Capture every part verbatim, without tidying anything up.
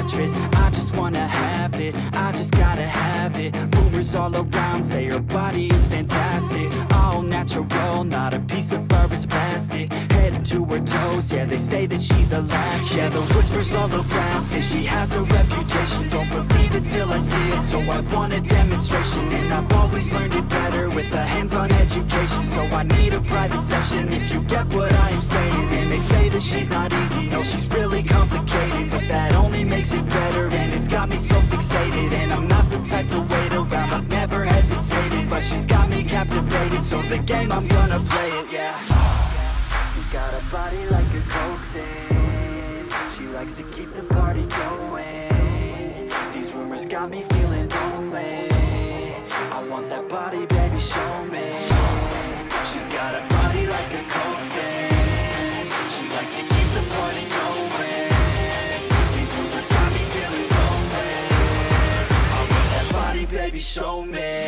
mattress. I just wanna have it, I just gotta have it. Rumors all around say her body is fantastic, all natural, not a piece of fur is plastic. Head to her toes, yeah, they say that she's a latch. Yeah, the whispers all around say she has a reputation. Don't believe it till I see it, so I want a demonstration. And I've always learned it better with a hands-on education, so I need a private session if you get what I am saying. And they say that she's not easy, no, she's really complicated, but that only makes it better, and it's got me so fixated. And I'm not the type to wait around, I've never hesitated, but she's got me captivated, so the game, I'm gonna play it, yeah. She got a body like a coke thing, she likes to keep the party going. These rumors got me feeling lonely, I want that body, baby, show me. She's got a body like a coke thing, she likes to keep the party going. These rumors got me feeling lonely, I want that body, baby, show me.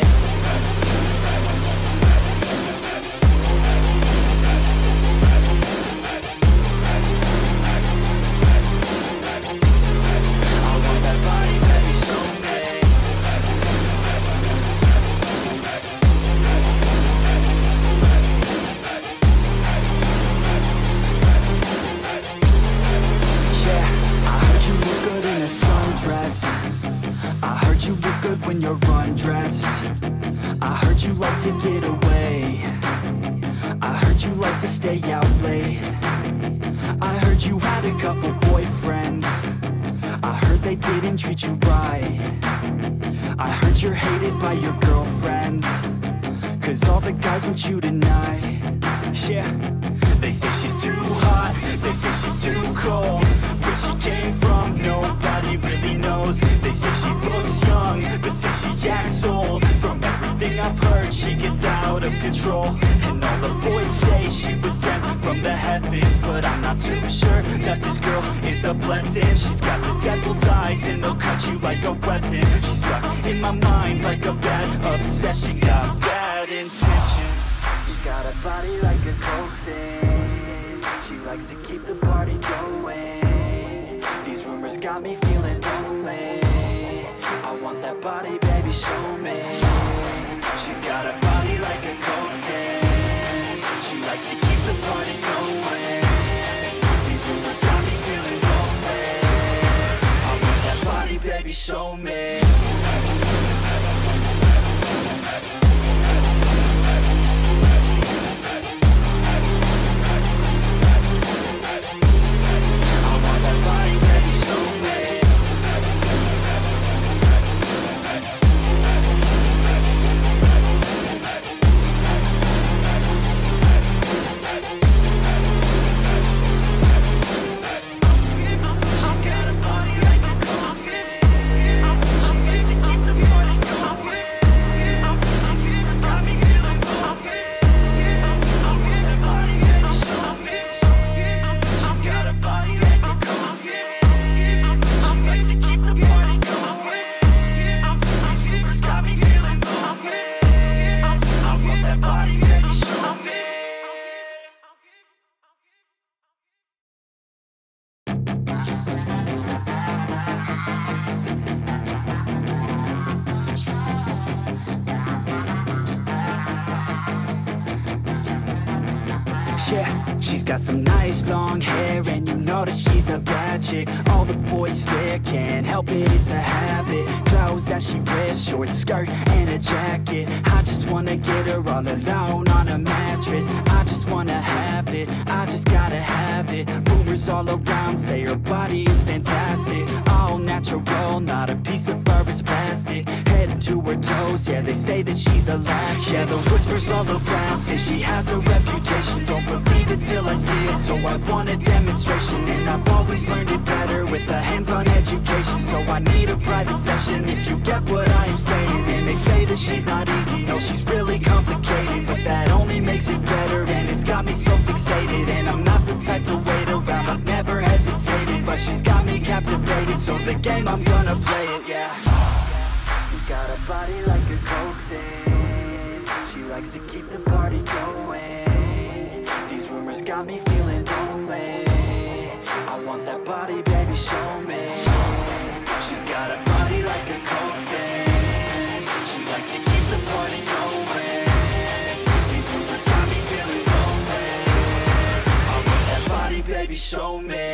When you're undressed, I heard you like to get away, I heard you like to stay out late, I heard you had a couple boyfriends, I heard they didn't treat you right, I heard you're hated by your girlfriends, cause all the guys want you tonight. Yeah, they say she's too hot, they say she's too cold, where she came from nobody really knows. They say she looks young, but say she acts old. From everything I've heard, she gets out of control, and all the boys say she was sent from the heavens, but I'm not too sure that this girl is a blessing. She's got the devil's eyes and they'll cut you like a weapon. She's stuck in my mind like a bad obsession, got bad intentions. She's got a body like a coke thing, she likes to keep the party going. These rumors got me feeling lonely, I want that body, baby, show me. She's got a body like a coke thing, she likes to keep the party going. These rumors got me feeling lonely, I want that body, baby, show me. Yeah, she's got some nice long hair, and you know that she's a bad chick. All the boys stare, can't help it, it's a habit. Clothes that she wears, short skirt and a jacket. I just wanna get her all alone on a mattress. I just wanna have it, I just gotta have it. Rumors all around say her body is fantastic, all natural, not a piece of fur is plastic. Head to her toes, yeah, they say that she's a latch. Yeah, the whispers all around say she has a reputation. Don't believe it till I see it, so I want a demonstration. And I've always learned it better with a hands-on education, so I need a private session if you get what I am saying. And they say that she's not easy, no, she's really complicated, but that only makes it better, and it's got me so fixated. And I'm not the type to wait around, I've never hesitated, but she's got me captivated, so the game, I'm gonna play it, yeah. She got a body like a coke thing, she likes to keep the party going. These rumors got me feeling lonely, I want that body, baby, show me. show me.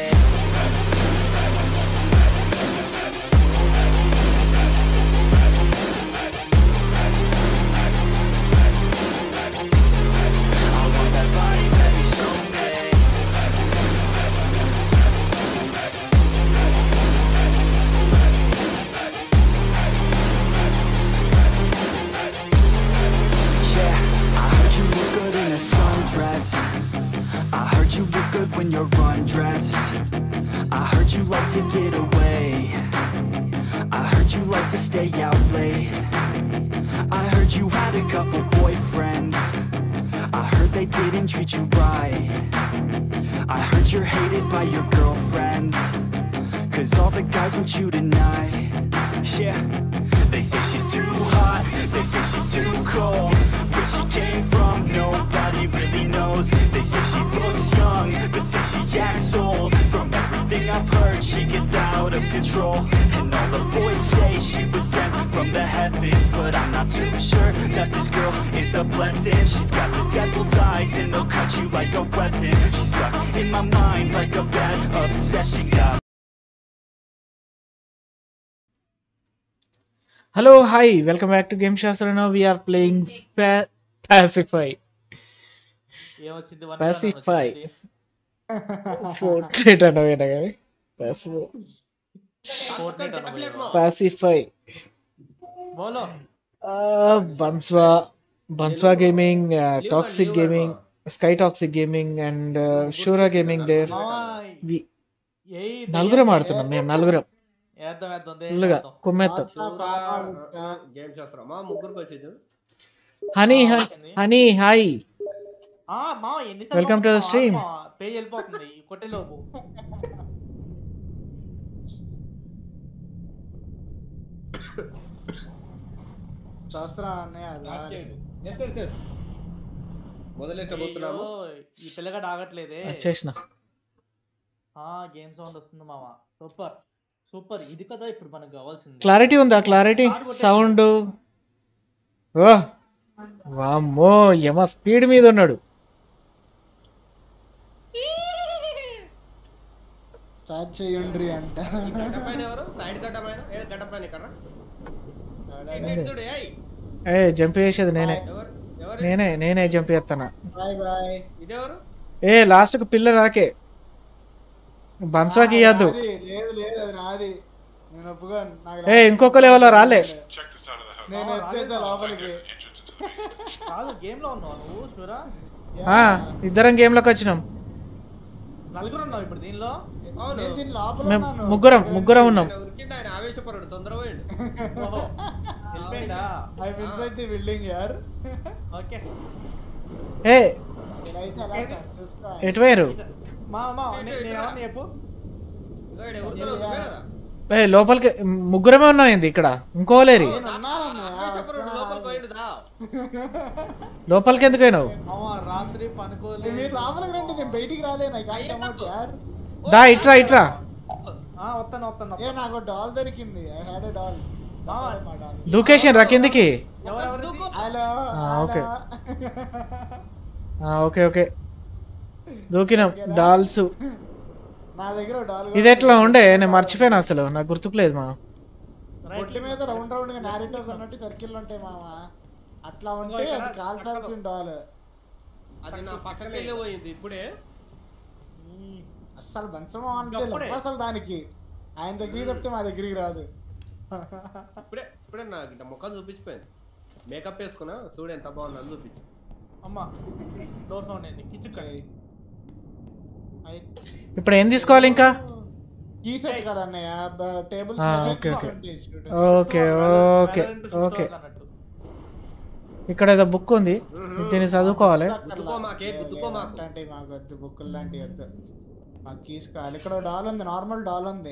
When you're undressed, I heard you like to get away. I heard you like to stay out late. I heard you had a couple boyfriends. I heard they didn't treat you right. I heard you're hated by your girlfriends, cause all the guys want you tonight. Yeah, they say she's too hot, they say she's too cold. Where she came from, nobody really knows. They say she looks young, but say she acts old. From everything I've heard, she gets out of control. And all the boys say she was sent from the heavens, but I'm not too sure that this girl is a blessing. She's got the devil's eyes and they'll cut you like a weapon. She's stuck in my mind like a bad obsession. Got Hello, hi, welcome back to Game Shastra. Now we are playing pa- Pacify. Pacify. Fortnite అనవేనా కానీ Pacify. Banswa, Banswa Gaming, uh, Toxic Gaming, Sky Toxic Gaming, and uh, Shura Gaming there. We నలుగురం ఆడుతున్నాం మేము నలుగురం honey honey hi welcome to the stream. Page వెళ్ళిపోతుంది కొట్టేలోపు. ఈ పిల్లగాడు ఆగట్లేదే. వచ్చేసిన గేమ్ సౌండ్ వస్తుంది మామ. Super super. ఇది కదా ఇప్పుడు మనకు కావాల్సింది. క్లారిటీ ఉందా? Clarity sound. ఓ వామ్మో యమ స్పీడ్ మీద ఉన్నాడు. స్టార్ట్ చేయండి అంట. ఏ జంప్ చేసేది నేనే నేనే నేనే జంప్ చేస్తానా. ఏ లాస్ట్ కు పిల్ల రాకే బన్సాకి ఇయ్యద్దు. ఏ ఇంకొక లెవెల్ రాలే. ఇద్దరం గేమ్ లోకి వచ్చినాం. ముగ్గురం ముగ్గురం ఉన్నాం. ఏ ఎటు పోయారు? ఏ లోపలికి ముగ్గురమే ఉన్నాం ఏంది ఇక్కడ? ఇంకోలేరి లోపలికి ఎందుకు అయినావు? దా ఇట్రా ఇట్రా. దూకేషన్ రా కిందికి. ఓకే ఓకే ఓకే దూకినాం. డాల్స్ ఇది ఎట్లా ఉండే? నేను మర్చిపోయాను అసలు, నాకు గుర్తుకులేదు మా. పొట్టి మీద రౌండ్ రౌండ్ గా నారేటివ్ కొన్నట్టు సర్కిల్ ఉంటాయి మామ. అట్లా ఉంటే అది కాల్చాల్సిన డాల్. అది నా పక్కకి వెళ్ళి పోయింది ఇప్పుడే. అస్సలు బంచమా అంటే అసలు దానికి ఆయన దగ్గరికి తప్పితే మా దగ్గరికి రాదు. ఇప్పుడే ఇప్పుడే నాకు ముఖం చూపించిపోయింది. మేకప్ వేసుకున్నా చూడు ఎంత బాగుంది అని చూపించు. అమ్మా డోర్ సౌండ్ ఏంది? కిచుక్. ఇప్పుడు ఏం తీసుకోవాలి ఇంకా? కీ సెట్ కదా అన్నయ్య. Tables okay okay okay okay ఇక్కడ ఏదో బుక్ ఉంది, దీన్ని చదువుకోవాలి. అంటే మాకు వద్దు బుక్కులు లాంటివి వద్దు, మాకు కీస్ కావాలి. ఇక్కడ డాల్ ఉంది, నార్మల్ డాల్ ఉంది.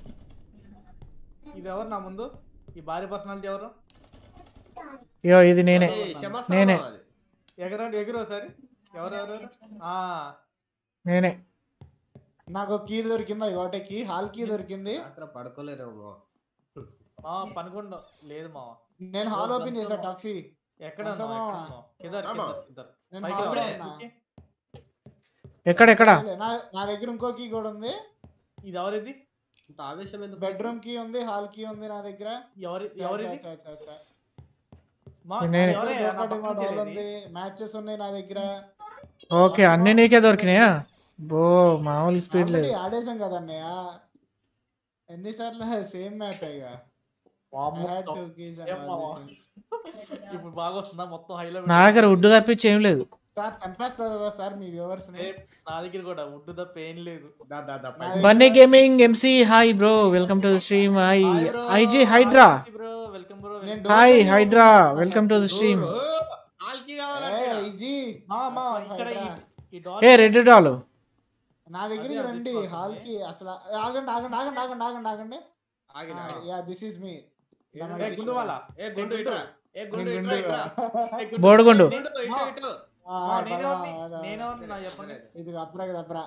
ఇది ఎవరు నా ముందు? ఈ భారీ పర్సనాలిటీ ఎవరు? అయ్యో ఇది నేనే నేనే ఎగర ఎగురు సరే. ఎవరెవరు? నేనే. నాకు కీ దొరికింది, ఒకటే కీ హాల్ కీ దొరికింది. పడుకోలేరేమో పనుకుండా లేదు మా. నేను హాల్ ఓపెన్ చేసా. టాక్సీ ఎక్కడ? ఎక్కడ ఎక్కడ నా నా దగ్గర ఇంకో కీ కూడా ఉంది. ఇది ఎవరిది? ఇంత ఆవేశం ఎందుకు? బెడ్రూమ్ కీ ఉంది, హాల్ కీ ఉంది నా దగ్గర. ఎవరి ఎవరిది? చా, చా, చా. మా నేను- ఎవరే? నా ఒకటి పక్కన మా డోల్ చేరేది. ఉంది, మ్యాచెస్ ఉన్నాయి నా దగ్గర. ఓకే అన్ని నీకే దొరికినాయా? బో మామూలు స్పీడ్ లేదు. ఆల్రెడీ ఆడేసాం కదా అన్నయ్య, ఎన్నిసార్లు సేమ్ మ్యాప్ ఇక. వామ్మో, I had two keys and ఏం all మావా? the things. ఇప్పుడు బాగా వస్తుందా మొత్తం హైలో? నా దగ్గర ఉడ్డు తప్పించి ఏం లేదు. సార్ చంపేస్తారా సార్ మీ వ్యూవర్స్ ని? నా దగ్గర కూడా ఉడ్డు తప్ప ఏం లేదు. దా దా దా నా Bunny gaming MC hi bro welcome to the stream. Hi IG Hydra bro welcome bro. నేను డోర్ హాయ్ ఓపెన్ హైడ్రా చేస్తాను. Welcome to the stream. ఆల్కి ఏ, కావాలంటే ఈజీ. మా మా What's up, ఇక్కడ హైడ్రా? ఈ- ఈ డాల్ ఏ రెడ్ డాల్ నా దగ్గరికి అదే రండి తీసుకోవాలి. హాల్ కి. అసలు ఆగండి ఆగండి ఆగండి ఆగండి ఆగండి ఆగండి. ఆగినా యా దిస్ ఇస్ మీ. ఏ గుండు వాళ్ళ ఏ గుండు ఇట్రా ఏ గుండు ఇట్రా ఇట్రా బోడుగుండు గుండు ఇటు ఇటు మా నేనెవరిని? నేనెవరిని నాకు చెప్పండి. ఇది అప్పురా కదా అప్పురా.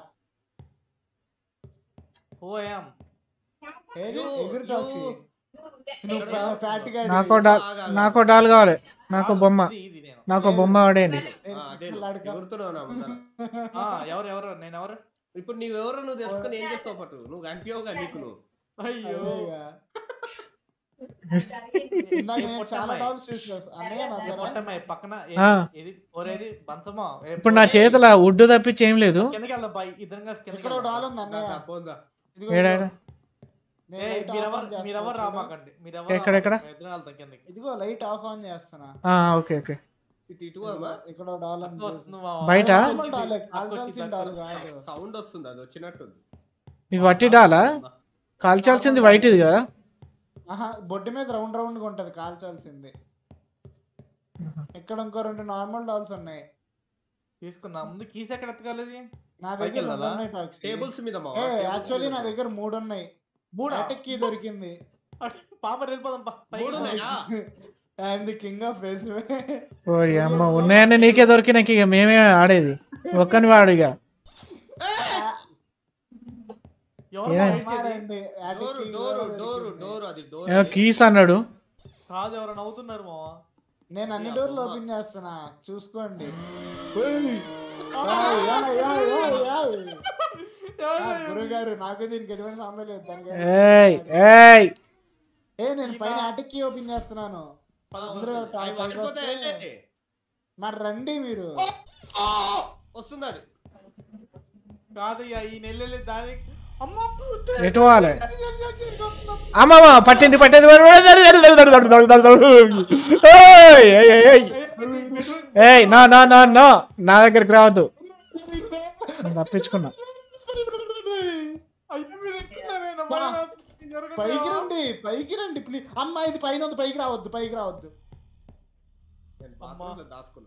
ఓ యామ్ You- ఎగురు టాక్సీ. you- నువ్వు ఫ్యాట్ గా నాకో డాల్ నాకో డాల్ కావాలి. నాకు బొమ్మ ఇది ఇది నేను. నాకు బొమ్మ వాడేయండి. ఆ, అదే ఎగురుతున్నావు నా ముందర. ఆ, ఎవరు ఎవరు నేను ఎవరు? ఇప్పుడు నువ్వెవరో నువ్వు తెలుసుకొని ఏం చేస్తావు పట్టు నువ్వు కనిపించవుగా నీకు నువ్వు. అయ్యో ఇందాక ఏ నేను పొట్టమ్మాయి? చాలా డాల్స్ చూసా అన్నయ్య నా ఏ దగ్గర. పొట్టమ్మాయి పక్కన ఆ. ఏది- ఏది ఒరేది బంచమా? ఏ ఇప్పుడు నా చేతుల ఉడ్డు తప్పించి ఏం లేదు. కిందకి వెళ్దాం బాయ్, ఇద్దరం కలిసి కిందకి ఇక్కడ డాల్ వెళ్దాం. ఉంది దా, అన్నయ్య. దా, పోందా. ఇదిగో ఏడా ఇదిగో. ఏడా? నేను ఏ, లైట్ ఆఫ్ మీరెవరు ఆన్ చేస్తున్నా, మీరెవరు చూడు. రామాకండి, మీరెవరు ఎక్కడ, ఎక్కడ? రామాకండి. ఇద్దరం వెళ్తాం కిందకి. ఇదిగో లైట్ ఆఫ్ ఆన్ చేస్తున్నా. ఆ, ఓకే ఓకే ఇటు ఇటు పోదామా? ఇక్కడ డాల్ అక్క వస్తుంది మామ. బయట? అక్క నార్మల్ వచ్చింది. డాల్ అక్క కాల్చాల్సిన వచ్చింది, డాల్ అక్క వచ్చింది. కాదు. సౌండ్ వస్తుంది అది వచ్చినట్టుంది. ఇది వట్టి డాలా? కాల్చాల్సింది వైట్ ఇది కదా? ఆహా బొడ్డు మీద రౌండ్ రౌండ్ గా ఉంటది కాల్చాల్సింది. ఇక్కడ ఇంకో రెండు నార్మల్ డాల్స్ ఉన్నాయి. తీసుకున్నా. ముందు కీస్ ఎక్కడ ఎత్తకాలేదు? నా పైకి దగ్గర రెండు వెళ్ళాలా? ఉన్నాయి టాక్సీ. టేబుల్స్ మీద మా ఏ యాక్చువల్లీ నా దగ్గర మూడు ఉన్నాయి. మూడా? అటాక్ కీ దొరికింది. పాప వెళ్ళిపోదాం పా, పైకి. మూడు ఉన్నాయా? I'm the king of face. ఓరి అమ్మ ఉన్నాయని నీకే దొరికినాక ఇక మేమే ఆడేది. ఒక్కని వాడు ఇక ఎవరు ఏ? మా hate చేసేది? మారండి డోరు డోరు డోరు డోరు అది డోర్ ఏమో కీస్ అన్నాడు. కాదు ఎవరు నవ్వుతున్నారు మామ. నేను అన్ని ఏ డోర్లు అబ్బా. ఓపెన్ చేస్తున్నా చూసుకోండి. ఏయ్, ఏయ్, ఏయ్, ఏయ్, ఏయ్. సార్, గురుగారు నాకు దీనికి ఎటువంటి సంబంధం లేదు దానికి. ఏయ్ ఏయ్ ఏ నేను పైన అటాక్ కీ ఓపెన్ చేస్తున్నాను. అందరూ టాప్ అవి పైకి పడిపోతే వస్తే ఏంటి? మరి రండి మీరు. ఆ, వస్తుంది అది. కాదు ఇక ఈ నెల్లెళ్ళి దాని అమ్మ ఎటు పోవాలి? అమ్మమ్మ పట్టింది పట్టింది ఏయ్, ఏయ్, ఏయ్, ఏయ్. ఏయ్ నా నా నా నా నా దగ్గరికి రావద్దు. నేను తప్పించుకున్నా. పైకి రండి పైకి రండి ప్లీజ్. అమ్మా ఇది పైన ఉంది, పైకి రావద్దు పైకి రావద్దు. నేను bathroom లో దాచుకున్నా.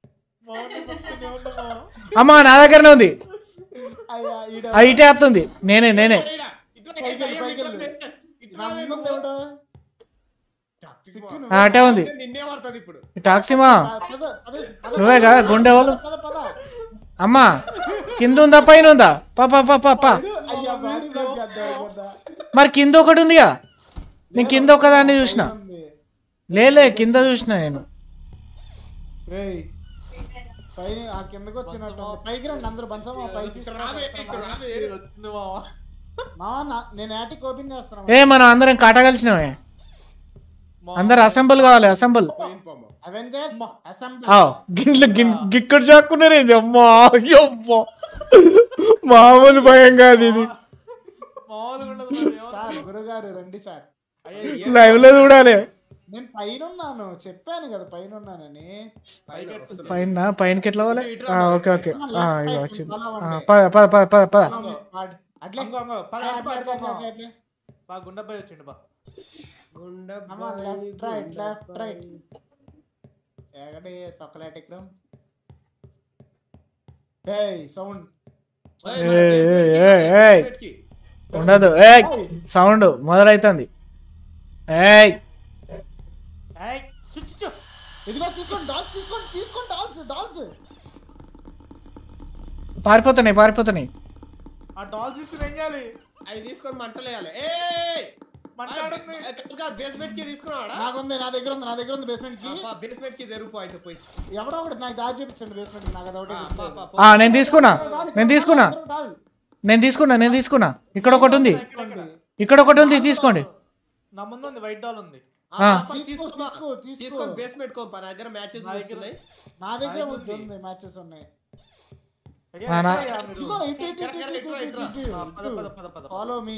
అమ్మ నా దగ్గరనే ఉంది. అయ్యా ఈడ ఆ ఇటే వస్తుంది. నేనే నేనే ఇట్లా, ఇట్లా, పైకి వెళ్ళు, ఇట్లా, పైకి ఇట్లా, వెళ్ళు. ఇట్లా, ఇట్లా నా లేదు. ముందు ఎవడు? టాక్సీ సిక్కు పో. నువ్వు. ఆ, అటే ఉంది. నిన్నే పడుతుంది ఇప్పుడు. టాక్సీమా పద, పద, పద, నువ్వే కదా గుండె వాళ్ళు? పద, పద. అమ్మా కింద ఉందా పైన ఉందా? పా పా పా పా పా. అయ్యా బాడీ బ్లాక్ చేద్దాం కదా. మరి కింద ఒకటి ఉందిగా. నేను కింద ఒకదాన్ని చూసిన. ఉంది. లేలే కింద చూసిన నేను. రేయ్ పైన ఆ కిందకి వచ్చినట్టు ఉంది. పైకి రండి అందరూ బంచమా పైకి ఇక్కడ రావే, ఇక్కడ రావే. వచ్చింది మామ. మావా నా- నేను యాటిక్ ఓపెన్ చేస్తున్నా. ఏ మనం అందరం కాట కలిసినామే. మామ. అందరు అసెంబుల్ కావాలి అసెంబుల్. పోయిన పోమ్మ. Avengers assembly. ఆ గిన్నెలు గిక్కడ చాక్కున్నారు ఇది. అమ్మా అయ్యమ్మా మామూలు భయం కాదు ఇది. మామూలుగా ఉండదు మరి, ఎవరు? సార్ గురుగారు రండి సార్. అయ్యో, లైవ్ లో చూడాలి. నేను పైన ఉన్నాను చెప్పాను కదా పైన ఉన్నానని. పైన వస్తుంది. పైన పైనకి ఎట్లా పోవాలి? ఆ, ఓకే ఓకే ఆ, ఇగో Left వచ్చింది. follow ఆ, అవ్వండి. పద పద పద పద పద. Follow me, squad. అట్లే అంగో, అంగో, పద, అట్లే, అటు, అటు, అట్లే, మామ. అట్లే, అట్లే. బా గుండెపై వచ్చిండు బా. గుండె Come on, boy, left, right, గుండె left, బాయ్. right. ఎక్కడి తొక్కలేటిక్ రూమ్. ఏయ్ సౌండ్. ఏయ్, ఏయ్, మన చేతి ఏయ్, పెట్టుకి, ఏయ్, చేతి ఏయ్. పెట్టుకి. ఉండదు. ఏ సౌండ్ మొదలైతుంది. ఏయ్ ఏయ్, చి, చి, చి. ఇదిగో తీసుకోండి డాల్స్ తీసుకోండి తీసుకోండి డాల్స్ డాల్స్. పారిపోతున్నాయి పారిపోతున్నాయి. ఆ డాల్ తీసుకుని ఏం చేయాలి? అవి తీసుకొని మంటలు వేయాలి. ఏయ్ బేస్మెంట్ కి తీసుకున్నాడా? నాకుంది, నా దగ్గర ఉంది, నా దగ్గర ఉంది బేస్మెంట్ కి. బేస్మెంట్ కి తెరుగు పాయింట్ పోయి ఎవడో ఒకటి నాకు దారి చూపించండి బేస్మెంట్ కి. నాకు అది ఒకటి ఆ నేను తీసుకున్నా నేను తీసుకున్నా నేను తీసుకున్నా నేను తీసుకున్నా ఇక్కడ ఒకటి ఉంది, ఇక్కడ ఒకటి ఉంది, తీసుకోండి. నా ముందు ఉంది, వైట్ డాల్ ఉంది. తీసుకొని బేస్మెంట్ కో. నా దగ్గర మ్యాచెస్ ఉన్నాయి, నా దగ్గర ఉంది, మ్యాచెస్ ఉన్నాయి. Follow me.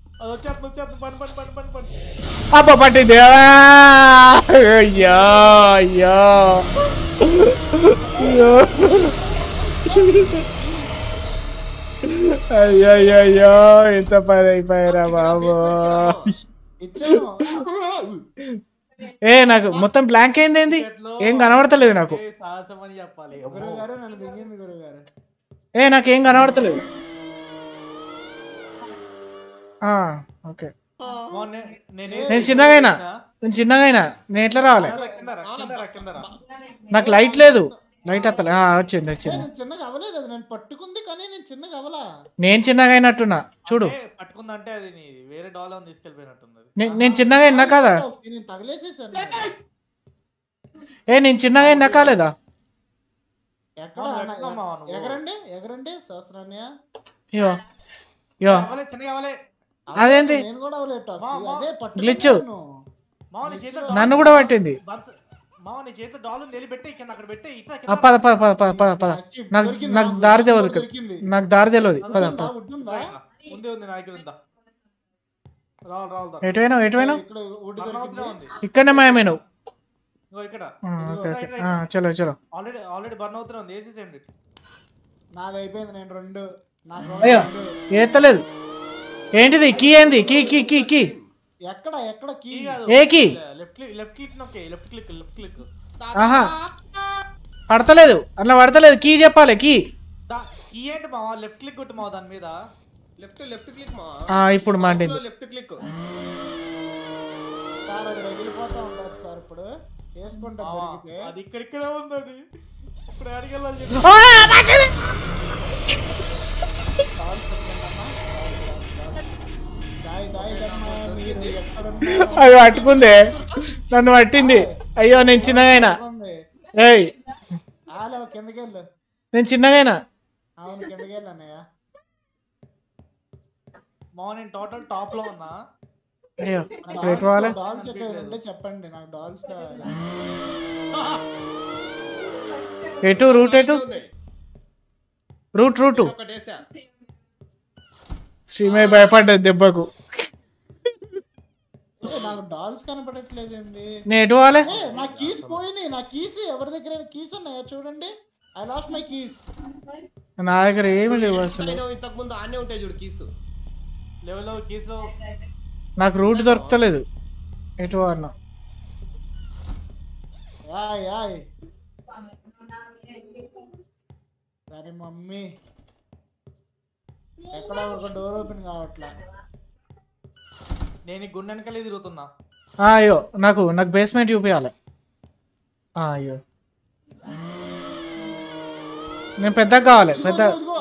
అబ్బా పట్టింది. అయ్యో అయ్యో అయ్యో అయ్యో ఎంత పని అయిపోయారా బాబు. ఏ నాకు మొత్తం బ్లాంక్ అయింది, ఏంది ఏం కనబడతలేదు నాకు. ఏ నాకేం కనబడతలేదు. ఓకే నేను చిన్నగైనా నేను చిన్నగైనా నేను ఎట్లా రావాలి? నాకు లైట్ లేదు, లైట్ అత్తలే. వచ్చింది వచ్చింది. పట్టుకుంది కానీ నేను చిన్నగా అవలా. నేను చిన్నగా అయినట్టున్నా చూడు. పట్టుకుందంటే అది వేరే డాలర్ తీసుకెళ్ళిపోయినట్టుంది. నేను చిన్నగా అయినా కాదా? ఏ నేను చిన్నగా అయినా కాలేదా? ఎగరండి ఎగరండి సహస్రాన్య. యో యో అదేంటి గ్లిచ్ నన్ను కూడా పట్టింది. పద పద పద పద పద పద నాకు నాకు దారి తెలియదు, నాకు దారి తెలియదు. పద పద ఎటువైనా ఎటువైనా ఇక్కడనే మాయమేను. చలో చలో. అయ్యో ఏతలేదు. ఏంటిది కీ? ఏంది కీ కీ కీ కీ ఎక్కడ ఎక్కడ కీ? ఏ కీ? ఆహా పడతలేదు, అట్లా పడతలేదు. కీ చెప్పాలి. కీ కీ ఏంటి మావా? లెఫ్ట్ క్లిక్ కొట్టు మావా దాని మీద. లెఫ్ట్ లెఫ్ట్ క్లిక్ మా. ఆ ఇప్పుడు మాండింది. లెఫ్ట్ క్లిక్ సార్ అది రగిలిపోతా ఉంటది సార్. ఇప్పుడు వేసుకుంటా దొరికితే అది ఇక్కడ ఇక్కడ ఉంది. అది ఇప్పుడు అడిగెళ్ళాలి. అది పట్టుకుంది, నన్ను పట్టింది. అయ్యో నేను చిన్నగైనా. ఏయ్ కిందకెళ్ళు. నేను చిన్నగైనా. అవును కిందకెళ్ళు అన్నయ్య. మార్నింగ్ టోటల్ టాప్ లో ఉన్నా. అయ్యో పెట్టుకోవాలి. డాల్స్ ఎక్కడ చెప్పండి నాకు. డాల్స్ ఎటు రూట్? ఎటు రూట్? రూటు శ్రీమయ్య భయపడ్డది దెబ్బకు. నాకు డాల్స్ కనపడట్లేదు. నేను ఎటు పోవాలి? నా కీస్ పోయినాయి. నా కీస్ ఎవరి దగ్గర కీస్ ఉన్నాయా చూడండి. I lost my keys. నా దగ్గర ఏమి లేవు అసలు. ఇంతకు ముందు ఆనే ఉంటాయి చూడు కీస్. లెవెల్ కీస్ లో నాకు రూట్ దొరకలేదు. ఎటు అన్నా సరే మమ్మీ ఎక్కడ ఒక డోర్ ఓపెన్ కావట్లా. నేను గుండె వెనకాలే తిరుగుతున్నా. అయ్యో నాకు నాకు బేస్మెంట్ చూపించాలి. అయ్యో నేను పెద్దగా కావాలి. పెద్ద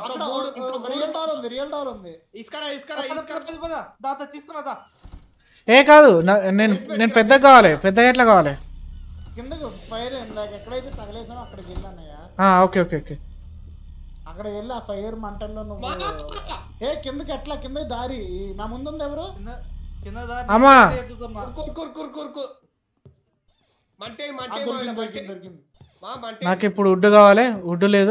ఏ కాదు నేను నేను పెద్దగా కావాలి. పెద్దగా ఎట్లా కావాలి? కిందకి ఫైర్ ఇందాక ఎక్కడైతే తగలేసామో అక్కడికి వెళ్ళానయ్యా. Okay okay okay. అక్కడ వెళ్ళి ఆ ఫైర్ మంటల్లో నువ్వు ఏ కిందకి ఎట్లా? కింద దారి నా ముందు ఉంది. ఎవరు అమ్మా? నాకు ఇప్పుడు వుడ్ కావాలి. వుడ్ లేదు.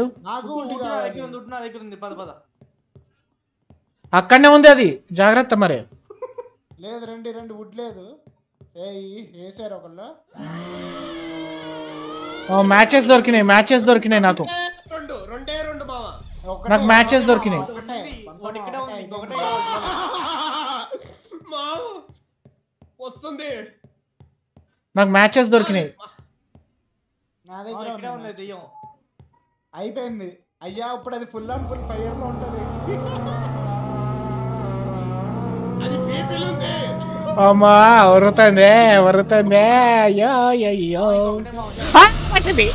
అక్కడనే ఉంది అది, జాగ్రత్త. మరి లేదు రండి రండి. వుడ్ లేదు. వేసారు ఒకళ్ళు. మ్యాచెస్ దొరికినాయి, మ్యాచెస్ దొరికినాయి నాకు. నాకు మ్యాచెస్ దొరికినాయి. వస్తుంది. నాకు మ్యాచెస్ దొరికినాయి. అయిపోయింది అయ్యా. ఇప్పుడు అది ఫుల్ అండ్ ఫుల్ ఫైర్ లో ఉంటది. అమ్మా వరుతుంది వరుతుంది. అయ్యో అయ్యో పట్టింది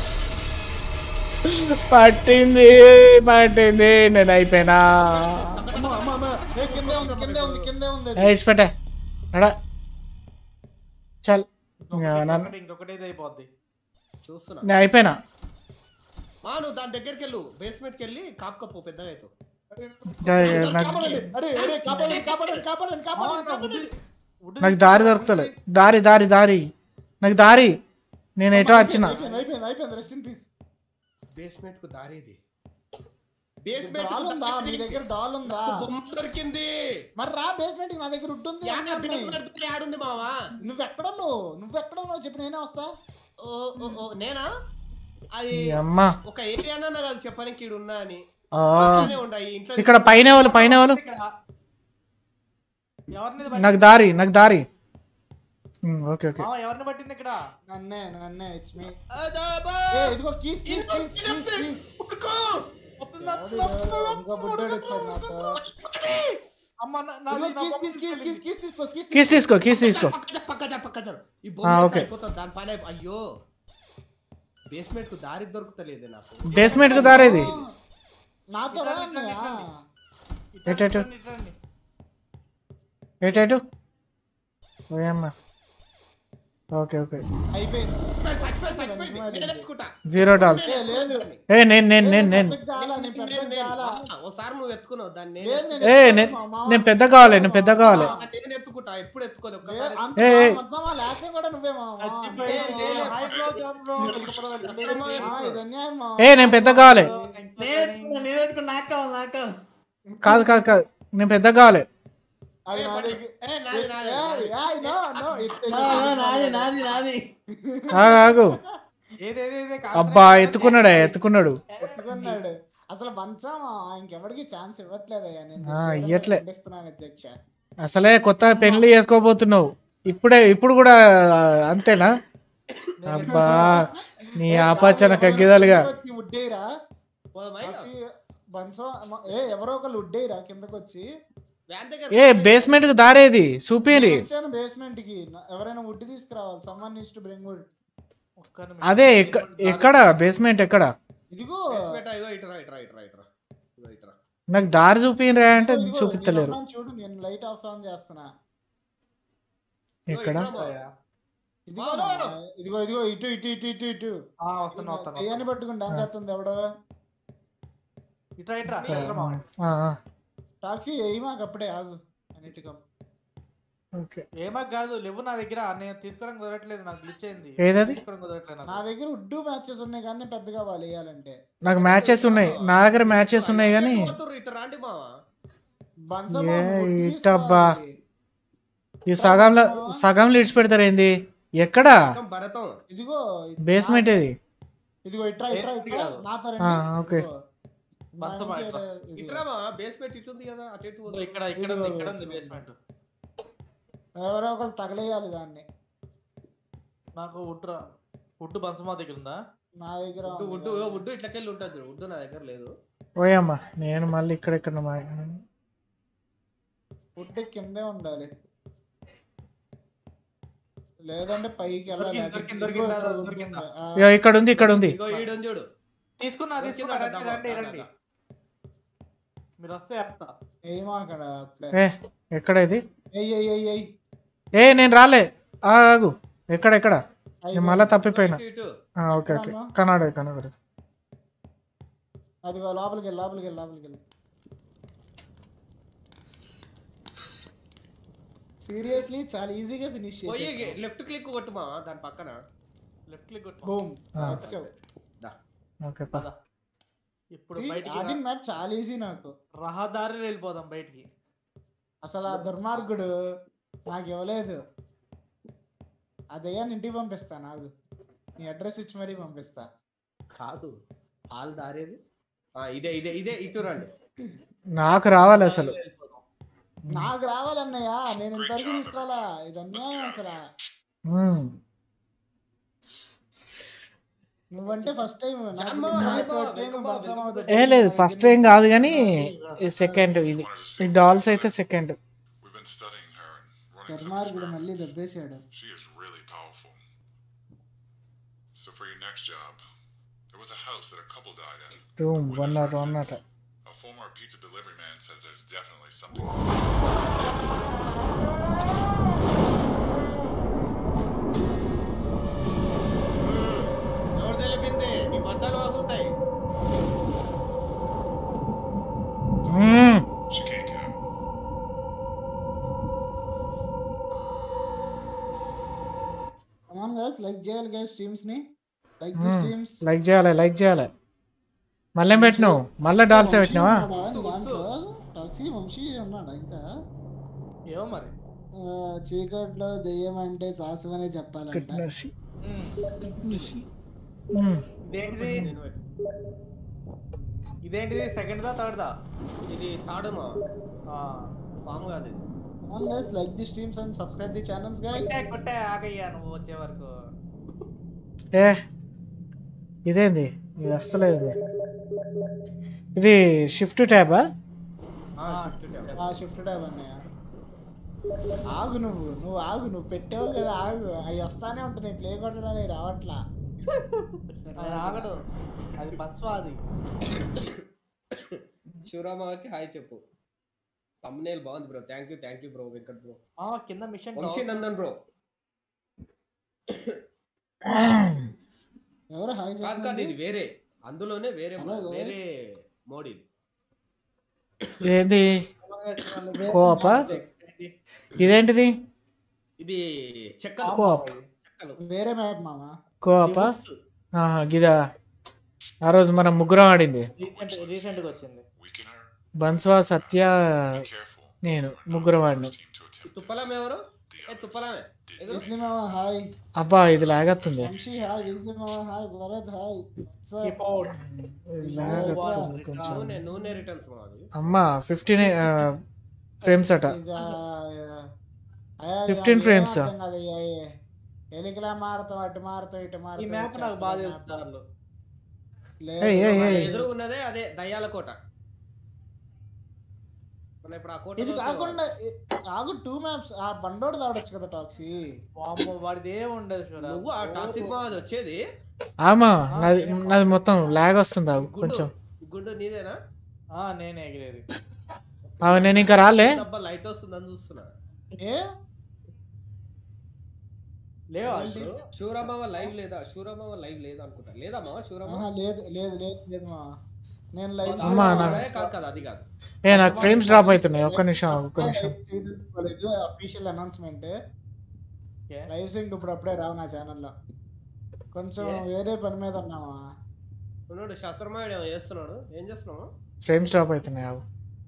పట్టింది పట్టింది. నేను అయిపోయినా. అమ్మ అమ్మ అమ్మ ఏ కిందే ఉంది కిందే ఉంది కిందే ఉంది ఏ ఇట్స్ పెట్టే నడా చల్ ఇంకొకటి అయిపోద్ది చూస్తున్నా నేను అయిపోయినా మా నువ్వు దాని దగ్గరికి వెళ్ళు బేస్మెంట్కి వెళ్ళి కాపుకపో పెద్దగా అవుతావు కాపాడండి అరే అరే కాపాడండి కాపాడండి కాపాడండి కాపాడండి నాకు దారి దొరుకుతలే దారి దారి దారి నాకు దారి నేను ఎటో వచ్చిన అయిపోయింది అయిపోయింది అయిపోయింది రెస్ట్ ఇన్ పీస్ బేస్మెంట్ కు దారి ఇది డాల్ ఉందా మీ దగ్గర డాల్ ఉందా బొమ్మ దొరికింది మరి రా బేస్మెంట్ నా దగ్గర వుడ్ ఉంది ఆడుంది మావా నువ్వు ఎక్కడ నువ్వు నువ్వు ఎక్కడ ఉన్నావు చెప్పి నేనే వస్తా ఓ ఓ నేనా అది అమ్మా ఒక ఏరియా అన్నా కాదు చెప్పడానికి ఈడు ఉన్నా అని ఇంట్లో ఇక్కడ పైన వాళ్ళు పైన వాళ్ళు నాకు దారి నాకు దారి ఓకే ఓకే ఎవరిని పట్టింది ఇక్కడ నన్నే నన్నే ఇట్స్ మీ ఏ ఇదిగో keys keys keys keys keys ఇంకా బుడ్డోడు వచ్చాడు నాతో అమ్మ keys keys keys keys keys తీసుకో కీస్ కీస్ తీసుకో కీస్ తీసుకో పక్క పక్క ఈ బొమ్మ అయిపోతుంది దాని పైన అయ్యో బేస్మెంట్ కు దారి దొరుకుతలేదు నాకు బేస్మెంట్ కు దారి ఇది నాతో రా అన్నయ్య ఎటెటు ఎటెటు ఓయమ్మ ఓకే ఓకే అయిపోయింది జీరో డాల్స్ ఏ నేను నేను నేను నేను ఒకసారి నువ్వు ఎత్తుకున్నావు దాన్ని ఏ నేను పెద్ద కావాలి నేను పెద్ద కావాలి నేను ఎత్తుకుంటా ఎప్పుడు ఎత్తుకోలే ఏ నేను పెద్ద కావాలి కాదు కాదు కాదు నేను పెద్ద కావాలి ఆగు అబ్బా ఎత్తుకున్నాడా ఎత్తుకున్నాడు ఎత్తుకున్నాడు అసలు బంచం ఇంకెవరికి ఛాన్స్ ఇవ్వట్లేదయ్యా ఇవ్వట్లే అధ్యక్ష అసలే కొత్త పెళ్లి చేసుకోబోతున్నావు ఇప్పుడే ఇప్పుడు కూడా అంతేనా అబ్బా నీ ఆపాచన కగ్గిదాలుగా ఉడ్డేరా బంచం ఏ ఎవరో ఒకళ్ళు ఉడ్డేరా కిందకి వచ్చి ఏ బేస్మెంట్ కి దారేది చూపిరి బేస్మెంట్ కి ఎవరైనా వుడ్ తీసుకురావాలి someone needs to bring wood అదే ఎక్కడ బేస్మెంట్ ఎక్కడ ఇదిగో నాకు దారి చూపిరా అంటే చూపిస్తలేరు చూడు నేను లైట్ ఆఫ్ ఆన్ చేస్తున్నా ఎక్కడ ఇదిగో ఇదిగో ఇటు ఇటు ఇటు ఇటు ఇటు అయ్యాన్ని పట్టుకుని డాన్స్ చేస్తుంది ఎవడో టాక్సీ ఏమాకు అప్పుడే ఆగు అన్నిటికీ ఏమాకు కాదు లేవు నా దగ్గర నేను తీసుకోవడం కుదరట్లేదు నాకు గ్లిచ్ అయింది తీసుకోవడం కుదరట్లేదు నా దగ్గర ఉడ్డు మ్యాచెస్ ఉన్నాయి కానీ పెద్దగా వాళ్ళు వేయాలంటే నాకు మ్యాచెస్ ఉన్నాయి నా దగ్గర మ్యాచెస్ ఉన్నాయి కానీ ఇట్టబ్బా ఈ సగంలో సగంలో ఇడిచి పెడతారు ఏంది ఎక్కడ ఇదిగో బేస్మెంట్ ఇది ఇదిగో ఇట్రా ఇట్రా ఇట్రా నాతో ఓకే ఎవరో ఒకరు తగలేయాలి దాన్ని నాకు ఉడ్రా ఉడ్డు బంసమా దగ్గర ఉందా నా దగ్గర ఉడ్డు ఉడ్డు ఇట్లకెళ్ళి ఉంటుంది ఉడ్డు నా దగ్గర లేదు ఓయమ్మా నేను మళ్ళీ ఇక్కడ ఇక్కడ ఉడ్డు కిందే ఉండాలి లేదంటే పైకి వెళ్ళాలి ఇక్కడ ఉంది ఇక్కడ ఉంది తీసుకున్నా తీసుకున్నా మీరు వస్తే ఎక్కడ ఇది ఏ నేను రాలే ఆగు ఎక్కడ ఎక్కడ నేను మళ్ళా తప్పిపోయినా ఓకే ఓకే కన్నడ కన్నడ అదిగో లోపలికి వెళ్ళి లోపలికి వెళ్ళి లోపలికి వెళ్ళి సీరియస్లీ చాలా ఈజీగా ఫినిష్ చేసి లెఫ్ట్ క్లిక్ కొట్టు మా దాని పక్కన లెఫ్ట్ క్లిక్ కొట్టు బూమ్ ఓకే పద ఇప్పుడు బయటికి ఆడిన మ్యాచ్ చాలా ఈజీ నాకు రహదారి వెళ్ళిపోదాం బయటికి అసలు ఆ దుర్మార్గుడు నాకు ఇవ్వలేదు అదయ్యా ఇంటికి పంపిస్తా నాకు నీ అడ్రస్ ఇచ్చి మరీ పంపిస్తా కాదు ఆల్ దారేది ఇదే ఇదే ఇదే ఇటు రండి నాకు రావాలి అసలు నాకు రావాలన్నయ్య నేను ఇంతవరకు తీసుకోవాలా ఇది అన్యాయం అసలు నువ్వంటే ఫస్ట్ టైం ఏ లేదు ఫస్ట్ టైం కాదు కానీ సెకండ్ ఇది ఈ డాల్స్ అయితే సెకండ్ దుర్మార్గుడు మళ్ళీ దెబ్బేసాడు room one not one not A former pizza delivery man says there's definitely something. ఎవరు తెలిపింది నీ బద్దలు వదులుతాయి. She can't get out. Come on guys, like చేయాలి guys streams ని. Like the streams. లైక్ చేయాలి లైక్ చేయాలి. మళ్ళీ పెట్టినావు మళ్ళీ డాల్సే పెట్టినావా? టాక్సీ వంశీ ఉన్నాడా ఇంకా? ఏమో మరి చీకట్లో దెయ్యం అంటే శాశ్వతమనే చెప్పాలంట. ఇదేంటిది ఇదేంటిది సెకండ్ దా థర్డ్ దా? ఇది థర్డ్ మా ఫామ్ కాదు. Come on guys, like the streams and subscribe the channels guys. కొట్టే కొట్టే ఆగయ్యా నువ్వు వచ్చే వరకు. ఏ ఇదేంది ఇది వస్తలేదు. ఇది షిఫ్ట్ ట్యాబా? ఆ షిఫ్ట్ ట్యాబ్ అన్నయ్య. ఆగు నువ్వు నువ్వు ఆగు నువ్వు పెట్టావు కదా ఆగు. అవి వస్తానే ఉంటున్నాయి ప్లే కొట్టడానికి రావట్లా. అది ఆగడు అది పచ్చవాది. శివరామాకి హాయ్ చెప్పు. thumbnail బాగుంది bro. Thank you thank you bro Venkat bro. ఆ కింద మిషన్ వంశీ నందన్ బ్రో. ఎవరు హాయ్ కాదు కాదు ఇది వేరే అందులోనే వేరే వేరే మోడ్ ఇది. ఏంది కోపా? ఇదేంటిది? ఇది చెక్కలు కోప్ వేరే మ్యాప్ మామా. కోపా? గిదా ఆ రోజు మనం ముగ్గురం ఆడింది. రీసెంట్ గా వచ్చింది. బన్స్వా సత్య నేను ముగ్గురం ఆడినాం. తుప్పలం ఎవరు? ఏ తుప్పలమే విష్ణు మామ హాయ్. అబ్బా ఇది లాగత్తుంది. వంశీ హాయ్. విష్ణు మామ హాయ్. భరత్ హాయ్. నూనె నూనె రిటర్న్స్ మాది. అమ్మా ఫిఫ్టీన్ ఫ్రేమ్స్ అట. ఫిఫ్టీన్ ఫ్రేమ్స్ ఎలికలా మారుతాం అటు మారుతాం ఇటు మారుతాం. ఈ మ్యాప్ నాకు బాగా తెలుస్తారు. ఎదురుగున్నదే అదే దయ్యాల కోట. మన ఇప్పుడు ఆ కోట ఇది కాకుండా ఆగు టూ మ్యాప్స్ ఆ బండోడు దాడొచ్చు కదా టాక్సీ. వామ్మో వాడిది ఏం ఉండదు చూడ. నువ్వు ఆ టాక్సిక్ బాగా వచ్చేది. ఆమా నాది నాది మొత్తం లాగ్ వస్తుంది కొంచెం. గుండు నీదేనా? ఆ నేనే ఎగిరేది. ఆ నేను ఇంకా రాలే. డబ్బా లైట్ వస్తుందని చూస్తున్నా. ఏ లేవా శివరామావ లైవ్ లేదా? శివరామావ లైవ్ లేదా అనుకుంటా. లేదా మామ శివరామావ? లేదు లేదు లేదు లేదు మామ. నేను లైవ్ కాదు కాదు అది కాదు. ఏ నాకు ఫ్రేమ్స్ డ్రాప్ అవుతున్నాయి. ఒక్క నిమిషం ఒక్క నిమిషం. అఫీషియల్ అనౌన్స్మెంట్ లైవ్ సింగ్ ఇప్పుడు అప్పుడే రావు నా ఛానల్లో. కొంచెం వేరే పని మీద ఉన్నామా. ఉన్నాడు శాస్త్రమాయుడు ఏమో చేస్తున్నాడు. ఏం చేస్తున్నావు? ఫ్రేమ్స్ డ్రాప్ అవుతున్నాయి. అవు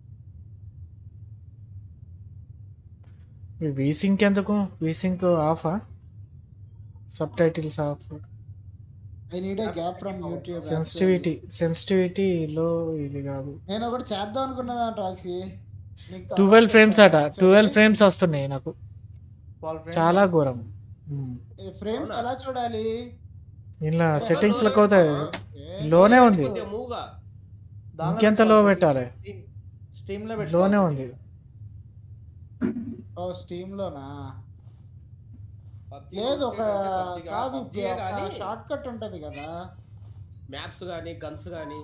వీసింక్ ఎందుకు? వీసింక్ ఆఫా? Subtitles off. I need a gap from YouTube. Sensitivity sensitivity లో ఇది కాదు. నేను ఒకటి చేద్దాం అనుకున్నాను టాక్సీ. ట్వెల్వ్ ఫ్రేమ్స్ అట. ట్వెల్వ్ ఫ్రేమ్స్ వస్తున్నాయి నాకు. చాలా ఘోరం. ఫ్రేమ్స్ ఎలా చూడాలి? ఇలా సెట్టింగ్స్ లకు అవుతాయి. లోనే ఉంది. ఇంకెంత లో పెట్టాలి? స్టీమ్ లో లోనే ఉంది. ఓ స్టీమ్ లోనా? లేదు ఒక కాదు షార్ట్ కట్ ఉంటది కదా. మ్యాప్స్ గానీ గన్స్ గానీ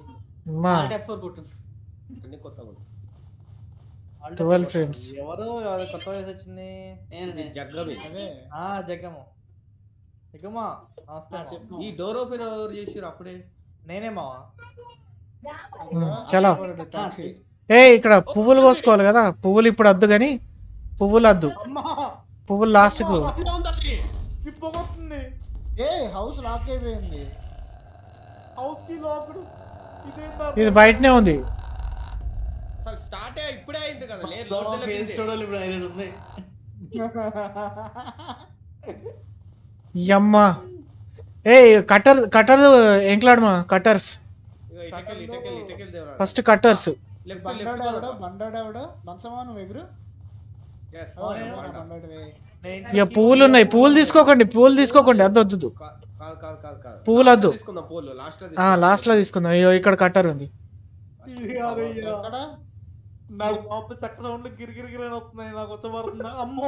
అన్ని కొత్తగా ఉంటాయి. Twelve frames. ఎవరు కొత్త వయసు వచ్చింది? జగ్గమి. అదే ఆ జగ్గము జగ్గమా నమస్తే. ఈ డోర్ ఓపెన్ ఎవరు చేసిరు అప్పుడే? నేనే మావా. చలో ఏ ఇక్కడ పువ్వులు కోసుకోవాలి కదా. పువ్వులు ఇప్పుడు వద్దు కానీ పువ్వులు వద్దు. పువ్వులు లాస్ట్ కు. ఏ హౌస్ లాక్ అయిపోయింది. హౌస్ కి లాక్డ్. ఇది బయటనే ఉంది. స్టార్ట్ ఇప్పుడే అయింది కదా. యమ్మా ఏ కటర్ కటర్ ఎంక్లాడమా కటర్స్. First cutters. ఇక పువ్వులు ఉన్నాయి. పువ్వులు తీసుకోకండి పువ్వులు తీసుకోకండి. అద్దు వద్దు పువ్వులు వద్దు. లాస్ట్ లో తీసుకుందాం. ఇక్కడ కట్టర్ ఉంది. నాకు పాప చక్క సౌండ్ గిరిగిరిగిరి వస్తున్నాయి. నాకు వచ్చబడుతున్నా. అమ్మో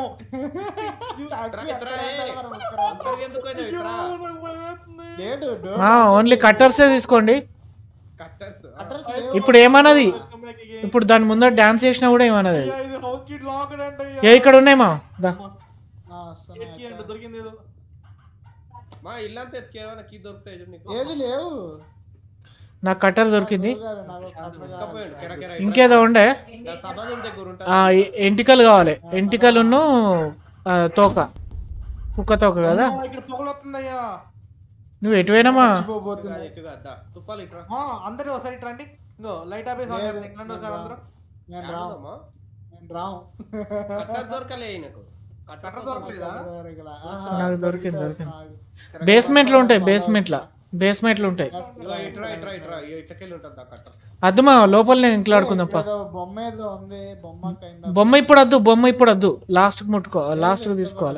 ఓన్లీ కట్టర్సే తీసుకోండి. ఇప్పుడు ఏమన్నది ఇప్పుడు దాని ముందర డాన్స్ చేసినా కూడా ఏమన్నది అయ్యా, ఇది హౌస్ కి లాక్డ్ అంట అయ్యా. ఏ ఇక్కడ ఉన్నాయి మా దా. ఆ, వస్తున్నా ఎత్తి అంట, దొరికింది ఏదో. మా ఇల్లంతా ఎత్తుకేమైనా కీ దొరుకుతాయి చూడు నీకు. ఏది లేవు నాకు కట్టర్ దొరికింది గురువుగారు, నాకు కట్టర్ ఎత్తుకపోయాడు, కావాలి. కెర కెర ఇంకేదో ఉండే నా సమాధం దగ్గర ఉంటా. ఆ ఎ- ఎంటికలు కావాలి ఎంటికలును ఆ, తోక కుక్క తోక కదా అమ్మా, ఇక్కడ పొగలు వస్తుందయ్యా. నువ్వు ఎటు పోయినామా చచ్చిపోబోతున్నా. ఇటుగా అద్దా తుప్పాలి ఇట్రా. ఆ, అందరూ ఒకసారి ఇట్లా రండి. ఇంగో లైట్ ఆపేసి ఆన్ లేదు, చేయండి. రండి ఒకసారి అందరూ. నేను రావు ఏడుందమ్మా? నేను రావు కట్టర్ దొరకలే ఈయనకు. కట్టర్ కట్టర్ కోసం దొరకలేదా? నాకు దొరికింది, దొరికింది. కెర బేస్మెంట్ లో ఉంటాయి బేస్మెంట్ లో బేస్మెంట్ లో ఉంటాయి ఇగో ఇట్రా ఇట్రా ఇట్రా ఇగో ఇట్లకెళ్ళి ఉంటుంది ఆ కట్టర్. అద్దుమా లోపలనే ఇంట్లాడుకుందాంపా ఏదో బొమ్మ ఏదో ఉంది బొమ్మ కైండ్ బొమ్మ ఇప్పుడు వద్దు బొమ్మ ఇప్పుడు వద్దు లాస్ట్ కి ముట్టుకో లాస్ట్ కి తీసుకోవాలి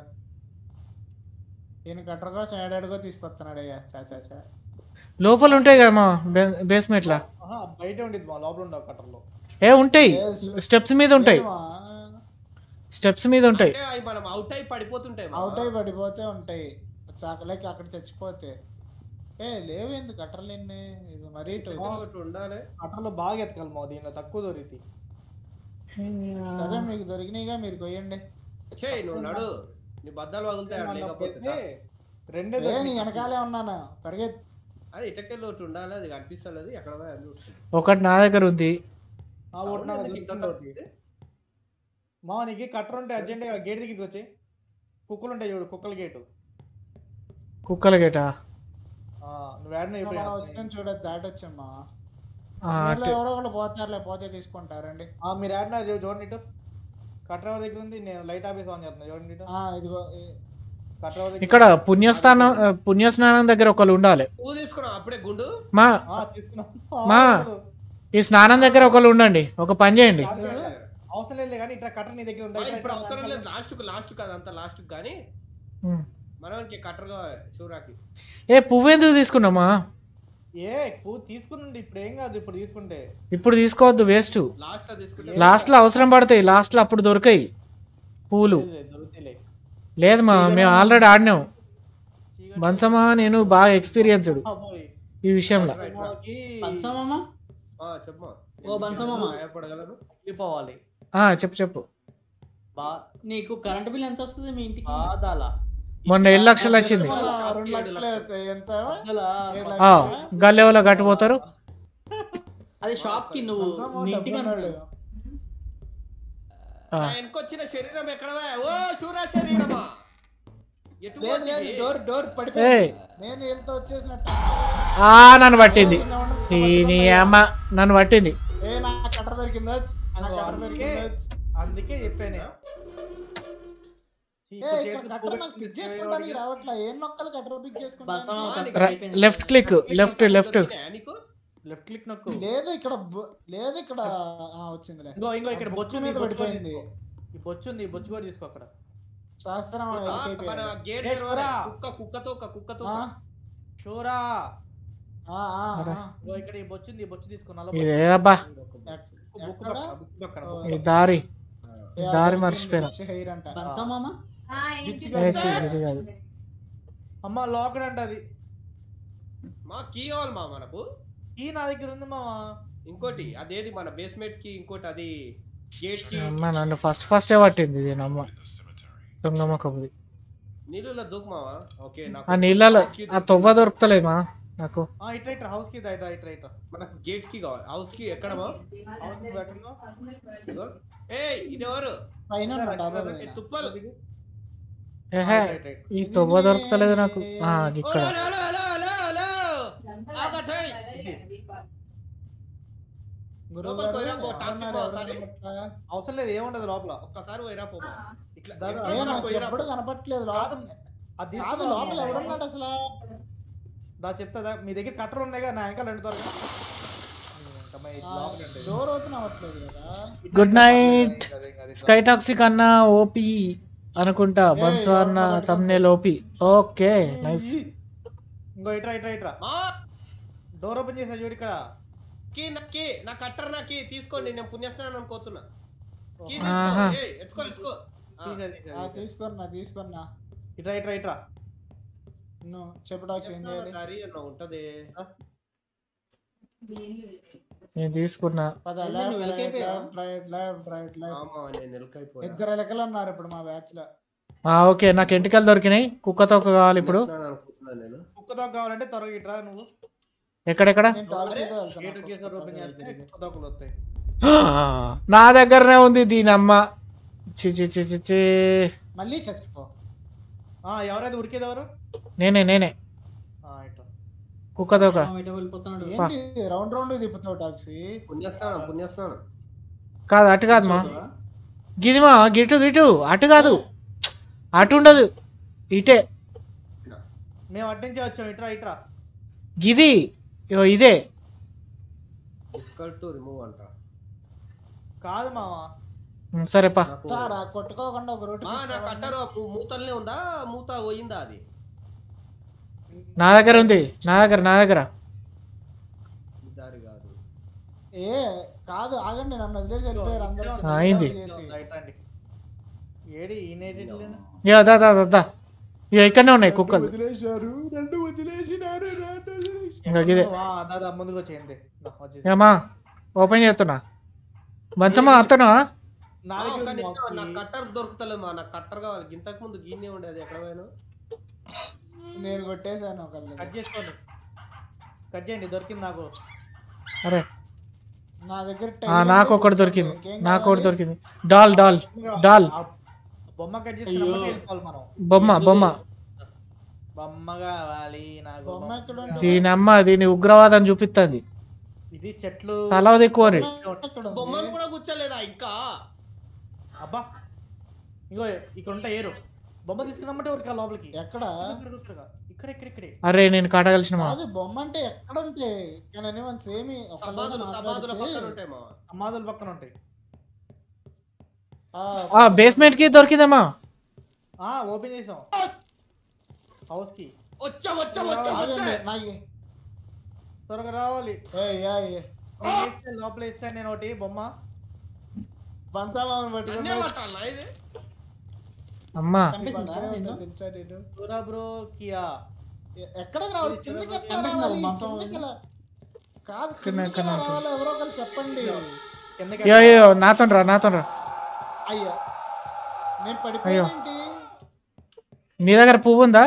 ఈయన కట్టర్ కోసం ఏడాడుగో తీసుకొస్తున్నాడు అయ్యా చా చా చా లోపల ఉంటాయి కదా మా బేస్మెంట్ లా ఆహా, బయట ఉండేది మా లోపల ఉండవు కట్టర్లో. ఏ ఉంటాయి స్టెప్స్ మీద ఉంటాయి స్టెప్స్ మీద ఉంటాయి అంటే అవి మనం అవుట్ అయి పడిపోతుంటాయి మా. అవుట్ అయి పడిపోతే ఉంటాయి చాకలేకి అక్కడ చచ్చిపోతే ఏ లేవు ఎందుకు కట్టర్లు ఎన్ని ఇది మరీ ఇటు. ఒకటి ఉండాలి. కట్టర్లో బాగా ఎతకాలి మా, దీనిలో తక్కువ దొరికి. సరే మీకు దొరికినాయిగా మీరు కొయ్యండి. చేయి నువ్వు నడు, నీ బద్దాలు వదులుతాయి ఆడ లేకపోతే దా. రెండే ఏ నీ దొరికినాయి. వెనకాలే ఉన్నాను పరిగెత్తి. అది ఇటకెళ్ళి ఒకటి ఉండాలి, అది కనిపిస్తలేదు ఎక్కడ పోయి అది చూస్తుంది. ఒకటి నా దగ్గర ఉంది ఆ, ఒకటి నాకు దొరికింది ఒకటి. మా నీకు కట్టర్ ఉంటే అర్జెంట్ గా గేట్ దగ్గరికి వచ్చి కుక్కలు ఉంటాయి చూడు, కుక్కల గేటు. కుక్కల గేటా ఆ, నువ్వు యాడ్ ఇప్పుడు మనం వచ్చాను చూడదు దాటొచ్చమ్మా. ఆ, మీలో అటే. ఎవరో ఒకళ్ళు పోతారులే పోతే తీసుకుంటారండి. ఆ, మీరు యాడ్ నా చూడండి ఇటు. కట్టర్ ఎవరి దగ్గర ఉంది, నేను లైట్ ఆఫీస్ ఆన్ చేస్తున్నా చూడండి ఇటు. ఆ ఇదిగో ఈ- కట్టర్ ఎవరి దగ్గర ఇక్కడ పుణ్యస్థానం పుణ్యస్నానం దగ్గర ఒకళ్ళు ఉండాలి పువ్వు తీసుకున్నావు అప్పుడే గుండు. మా ఆ, తీసుకున్నాం. మా. ఈ స్నానం దగ్గర ఒకళ్ళు ఉండండి ఒక పని చేయండి అవసరం లేదు కానీ ఇట్లా కట్టర్ నీ దగ్గర ఆ, ఉందా? ఇప్పుడు అవసరం లేదు, లాస్ట్ కు లాస్ట్ కు అదంతా లాస్ట్ కు కానీ ఉమ్. మనకి కట్టర్ కావాలి శివరాకి. ఏ పువ్వు ఎందుకు తీసుకున్నామా ఏ పువ్వు తీసుకునండి, ఇప్పుడు ఏం కాదు ఇప్పుడు తీసుకుంటే. ఇప్పుడు తీసుకోవద్దు వేస్ట్ లాస్ట్ లో తీసుకుంటే లాస్ట్ లో అవసరం పడతాయి లాస్ట్ లో అప్పుడు దొరకాయి పూలు లేదు, దొరుకుతాయిలే. లేదు మా మేము ఆల్రెడీ ఆడినాం బన్సమా నేను బాగా ఎక్స్పీరియన్స్డ్ అమ్మోయ్. ఈ విషయంలో మనకి బన్సమామ ఆ, చెప్పమ్మా. ఓ బన్సమామ. భయపడగలను. వెళ్ళిపోవాలి. ఆ చెప్పు చెప్పు బా నీకు కరెంట్ బిల్ ఎంత వస్తుంది మీ ఇంటికి? బాధాలా మొన్న ఏడు లక్షలు వచ్చింది మళ్ళా రెండు లక్షలే వచ్చాయి ఎంత బాధాలా? ఏడు ఆ లక్షలా? గల్లెవలో కట్టిపోతారు అది షాప్ కి నువ్వు కొంచెం మీ ఇంటికి డబ్బున్నాడు. అనుకో. ఆ, నా వెనకొచ్చిన శరీరం ఎక్కడవా? ఓ శూరా శరీరమా, ఎటు లేదు లేదు పోతుంది? డోర్ డోర్ ఏయ్. పడిపోయింది. నేను వీళ్ళతో వచ్చేసినట్టు ఆ నన్ను పట్టింది దీని అమ్మ నన్ను పట్టింది ఏ నా కట్టర్ దొరికిందో నా అగో, కట్టర్ అందుకే దొరికిందో అందుకే చెప్పాను. ఏ ఇక్కడ కట్టర్ నాకు పిక్ చేసుకోవడానికి రావట్లా ఏం నొక్కలు కట్టర్ పిక్ బన్సమామ చేసుకుంటా కరెక్ట్ ర- అయిపోయింది. లెఫ్ట్ క్లిక్ లెఫ్ట్ లెఫ్ట్ దొరికినాయా నీకు? లెఫ్ట్ క్లిక్ నొక్కు. లేదు ఇక్కడ బొ- లేదు ఇక్కడ ఆ, వచ్చిందిలే ఇంకో ఇంకో ఇక్కడ ఆ బొచ్చు బొచ్చు ఉంది, మీద బొచ్చు కూడా పడిపోయింది. తీసుకో. ఈ బొచ్చు ఉంది, ఈ బొచ్చు కూడా తీసుకో అక్కడ. శాస్త్రం ఆ, మన అయిపోయాడు. గేట్ ఏ, తెరవరా? శూరా. కుక్క కుక్కతో ఒక కుక్కతో ఆ, షూరా. ఆ, ఆ, ఆ. ఇంకో ఇక్కడ ఈ బొచ్చు ఉంది, ఈ బొచ్చు తీసుకో. నల్ల ఇది ఏదబ్బా బుక్ ఎక్కడ? పక్కన, బుక్ పక్కన, ఓ. బుక్ ఈ పక్కన. దారి ఏ, దారి అది మర్చిపోయినా. పిచ్చి హెయిర్ అంట. బన్సమామ పిచ్చి ఏ, గడ్డ. ఛీ, ఇది కాదు అమ్మ లాక్డ్ అంట అది. మా కీ కావాలి మా మనకు. ఈ నా దగ్గర ఉంది మామ. ఇంకోటి అదేది మన బేస్మెంట్ కి, ఇంకోటి అది గేట్ కి. అమ్మ నన్ను ఫస్ట్ ఫస్టే పట్టింది ఇది నమ్మ In the cemetery. దొంగమ్మ కబుది నీళ్ళలో దూకుమావా? ఓకే నాకు ఆ నీళ్ళలో house key ఆ తొవ్వ దొరుకుతలేదు మా నాకు ఆ, ఇట్రా ఇట్రా, హౌస్ కి ఇట్రా ఇట్రా ఇట్రా. మనకు గేట్ కి కావాలి. హౌస్ కి ఎక్కడమో? హౌస్ కి పెట్టిందో. ఇదిగో. ఏయ్ ఇది ఎవరు? పైన ఉన్న డబ్బా ఏ పైన. తుప్పల్. ఏహే రైట్, రైట్. ఈ తొవ్వ దొరుకుతలేదు నాకు ఆ ఓ, ఇక్కడ hello, hello, hello, hello, hello. ఆగా చెయ్. గురువు లోపలికి గారు, పోయిరా, పో, ఎవరున్నారు? టాక్సీ పో, ఎవరు సరే. పట్ల? అవసరం లేదు, ఏముండదు లోపల. ఒక్కసారి పోయిరా పోమా. ఇట్లా దాదా, ఎప్పుడు అయ్యో, నాకు నాకు పోయిరా ఎప్పుడు పో. కనపట్లేదు కాదు, లోపల. అది కాదు తీసుకో. లోపల ఎవడున్నాడు అసలు? దా చెప్తా, మీ దగ్గర కట్టర్ ఉన్నాయి కదా, నా వెనకాల రెండు త్వరగా. డోర్ ఓపెన్ అవ్వట్లేదు కదా. గుడ్ నైట్ స్కై టాక్సిక్ అన్న ఓపి అనుకుంటా బన్సో అన్న తమ్నేల్ ఓపి ఓకే నైస్ ఇంకో ఇట్రా ఇట్రా ఇట్రా. మా డోర్ ఓపెన్ చేసా చూడు ఇక్కడ. కీ నక్కి నా కట్టర్ నాకి తీసుకోండి, నేను పుణ్యస్నానం కోతున్నా. కీ ఆహా. తీసుకో. ఏయ్, ఎత్తుకో ఎత్తుకో. ఆ. తీసా, తీసా, ఆ, తీసా. తీసుకున్నా తీసుకున్నా ఇట్రా ఇట్రా ఇట్రా. నువ్వు చెప్పు డాక్స్ ఏం చేయాలి? పుణ్యస్నానకారి అన్న ఉంటది. నేను తీసుకున్నా. పద ఏంది లెఫ్ట్ నువ్వు రైట్ వెనకైపోయావా? Left right left right left. ఆమా నేను ఎలకైపోయా. ఇద్దరు ఎలకలు ఉన్నారు ఇప్పుడు మా బ్యాచ్ లో. ఆ ఓకే నాకు ఎంటికలు దొరికినాయి. కుక్కతో కావాలి ఇప్పుడు. చేస్తున్నాను అనుకుంటున్నాను నేను. కుక్కతో కావాలంటే త్వరగా ఇట్రా నువ్వు. ఎక్కడెక్కడ? నేను టాక్సీతో గేట్ వెళ్తాను. గేసర్ ఓపెన్ చేస్తే కుక్కతోకలు వస్తాయి. నా దగ్గరనే ఉంది దీనమ్మ. చి చి చి చి చి. మళ్ళీ చచ్చిపో. ఆ ఎవరైతే ఉరికేది ఎవరు? నేనే నేనే ఆ ఇట్లా. కుక్కతోక. ఇటు వెళ్ళిపోతున్నాడు. ఏంటి రౌండ్ రౌండ్ తిప్పుతావు టాక్సీ? పుణ్యస్నానం పుణ్యస్నానం. కాదు అటు కాదు మా గిదిమా గిటు గిటు అటు కాదు అటు ఉండదు ఇటే. మేము అట్నుంచే వచ్చాం. ఇట్రా ఇట్రా. గిది ఇగో ఇదే. డిఫికల్ట్ టు రిమూవ్ అంట. కాదు మావా. ఉమ్, సరే పా. నాకు సారా కొట్టుకోకుండా ఒక రోడ్డు ఆ, నా కట్టర్ మూతల్నే ఉందా? మూత పోయిందా అది? నా దగ్గర ఉంది. నా దగ్గర నా దగ్గర ఈ దారి కాదు. ఏ కాదు ఆగండి, నన్ను వదిలేసి వెళ్ళిపోయారు అందరూ. ఆ, అయింది. రైట్ అండి. ఏడి ఈ నేటిలేనా? ఇగో దా దా దా, దా ఇగో ఇక్కడనే ఉన్నాయి కుక్కలు. వదిలేశారు నన్ను వదిలేసినారు. ఇంకా గిదే వా దాదా ముందుకు వచ్చేయండి. దా, వచ్చేసి. ఏమా ఓపెన్ చేస్తున్నా. మంచమా అత్తనా? నా ఆ, దగ్గర ఒక్క ఉంది నిమిషం, మాకు. నాకు కట్టర్ దొరుకుతలేమా? నాకు కట్టర్ కావాలి. ఇంతకు ముందు గిన్నె ఉండేది ఎక్కడ పోయాను? నేను కొట్టేశాను ఒకళ్ళు. కట్ చేసుకోండి. కట్ చేయండి. దొరికింది నాకు. అరే నా దగ్గర ఆ, నాకు ఒకటి దొరికింది. నాకు ఒకటి దొరికింది. డాల్ డాల్ డాల్ ఆ బొమ్మ కట్ చేసుకున్నప్పుడు వెళ్ళిపోవాలి మనం. బొమ్మ బొమ్మ. బొమ్మ కావాలి నాకు. బొమ్మ ఎక్కడ ఉంది? దీని అమ్మ దీని ఉగ్రవాదం చూపిస్తుంది. ఇది చెట్లు. తల ఎక్కువ రే. ఎక్కడ ఉంది? బొమ్మను కూడా కూర్చోలేదా ఇంకా? అబ్బా ఇంకో ఇక్కడ ఉంటా ఏరు. బొమ్మ తీసుకున్నామంటే ఊరికా లోపలికి. ఎక్కడ? ఇక్కడ ఇక్కడ ఇక్కడే. అరే నేను కాటగలిసిన మా కాదు బొమ్మ అంటే ఎక్కడ ఉంటే కానీ anyone same ఈ ఒకళ్ళైనా సమాధులు సమాధుల పక్కన మాట్లాడితే- ఉంటాయి మావా. సమాధుల పక్కన ఉంటాయి. ఆ, ఆ బేస్మెంట్ కి దొరికిందమ్మా. ఆ ఓపెన్ చేసాం హౌస్ కి. వచ్చా వచ్చా వచ్చా వచ్చా. ఆగండి, నాకు త్వరగా రావాలి. ఏయ్, ఏయ్, ఏయ్. నేను వేస్తే లోపల ఇస్తాను నేను ఒకటి బొమ్మ. బంసామామని నన్నే పట్టుకున్నా. పట్టాలా ఇది? అమ్మా కనిపిస్తుందా నిన్ను? తెలుసా నేను? దూరా బ్రో కియా. ఎ- ఎక్కడికి రావాలి? కిందకి ఎట్లా కనిపిస్తుందా రావాలి? బంసం? కిందకి ఎలా? కాదు కింద- కిందకి ఎలా కింద రావాలి? ఎవరో ఒకరు చెప్పండి. కిందకి యో యో నాతో రా నాతో రా. అయ్యా నేను పడిపోయానేంటి? నీ దగ్గర పువ్వు ఉందా?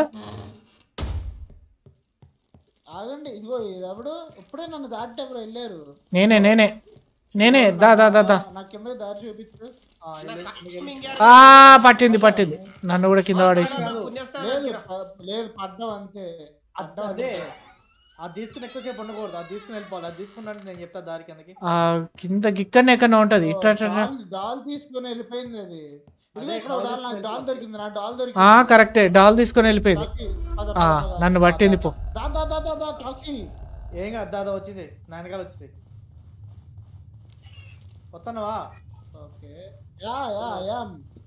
ఆగండి, ఇదిగో ఇది ఎవడు ఇప్పుడే నన్ను దాటి ఎవరు వెళ్ళారు. నేనే నేనే నేనే దా దా దా దా. నా కింద దారి చూపించు. ఆ, నా వెళ్ళి- కట్టర్ మింగారు. ఆ పట్టింది పట్టింది. నన్ను కూడా కింద పడేసి. నాకు పుణ్యస్నానం లేదు తీరా. ప- లేదు పడ్డాం అంతే. పడ్డాం అదే అంతే. అది తీసుకుని ఎక్కువసేపు ఉండకూడదు. అది తీసుకుని వెళ్ళిపోవాలి. అది తీసుకున్నట్టు నేను చెప్తా దారి కిందకి. ఆ కింద గిక్కడనే ఎక్కడ ఉంటది. ఇట్లా ఇట్లా ఇట్లా. డాల్ డాల్ తీసుకొని వెళ్ళిపోయింది అది. ఇదిగో అదే ఇక్కడ డాల్ డాల్ నాకు డాల్ తీసుకొని దొరికింది. నా డాల్ ఆ దొరికింది. కరెక్టే డాల్ తీసుకొని వెళ్ళిపోయింది. టాక్సీ, పద, ఆ పద, పద. నన్ను పట్టింది పో. దా దా దా దా దా టాక్సీ. ఏం కాదు దాదా వచ్చేసాయి. నా వెనకాల వచ్చేసాయి. వస్తున్నావా? ఓకే యా యా యా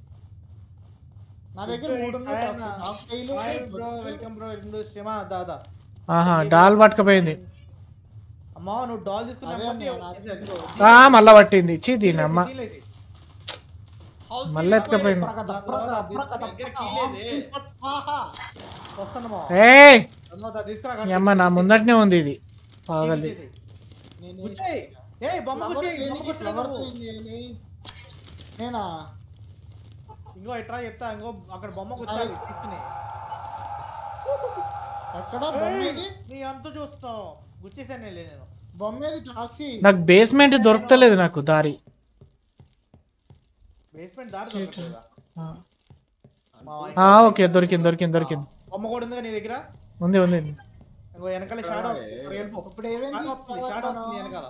నా దగ్గర మూడు ఉన్నాయి టాక్సీ. కాక్టైల్, హాయ్ బ్రో బొట్టు. వెల్కమ్ బ్రో హిందూ శ్రీమ దాదా. ఆహా డాల్ పట్టుకపోయింది. అమ్మా నువ్వు డాల్ అదే తీసుకున్నా అన్నయ్య, నాకు ఆ మళ్ళా పట్టింది. చీ దీని అమ్మ హౌస్ మళ్ళీ ఎత్తుకపోయింది. ప్రక దప్రక దప్రక దగ్గర దప్రక. కీలేదే. ఆహా. వస్తున్నామా? ఏయ్ తీసుకురా. ఈ అమ్మ నా ముందటనే ఉంది ఇది. పాగలి. నేను గుచ్చేయ్. ఏయ్ బొమ్మ ఫ్లవర్ గుచ్చేయ్. బొమ్మ దేనికి? గుచ్చేయ్ ఫ్లవర్ నువ్వు. దేనికి? నేనా? ఇంకో ఎట్రా చెప్తా. ఇంకో అక్కడ బొమ్మ గుచ్చాలి తీసుకుని. ఎక్కడ బొమ్మ ఏది? నీ అంత చూస్తావు. గుచ్చేసాను నేను. బొమ్మ ఏది టాక్సీ? నాకు బేస్మెంట్ దొరుకుతలేదు నాకు దారి. బేస్మెంట్ దారి దొరకట్లేదా? ఆ. మా ఆ ఓకే దొరికింది దొరికింది దొరికింది. బొమ్మ కూడా ఉందిగా నీ దగ్గర. ఉంది ఉంది. ఇంకో వెనకాల షాడో వెళ్ళిపో. ఇప్పుడు ఏమేమి షాడో వస్తుంది, షాడో వస్తుంది వెనకాల.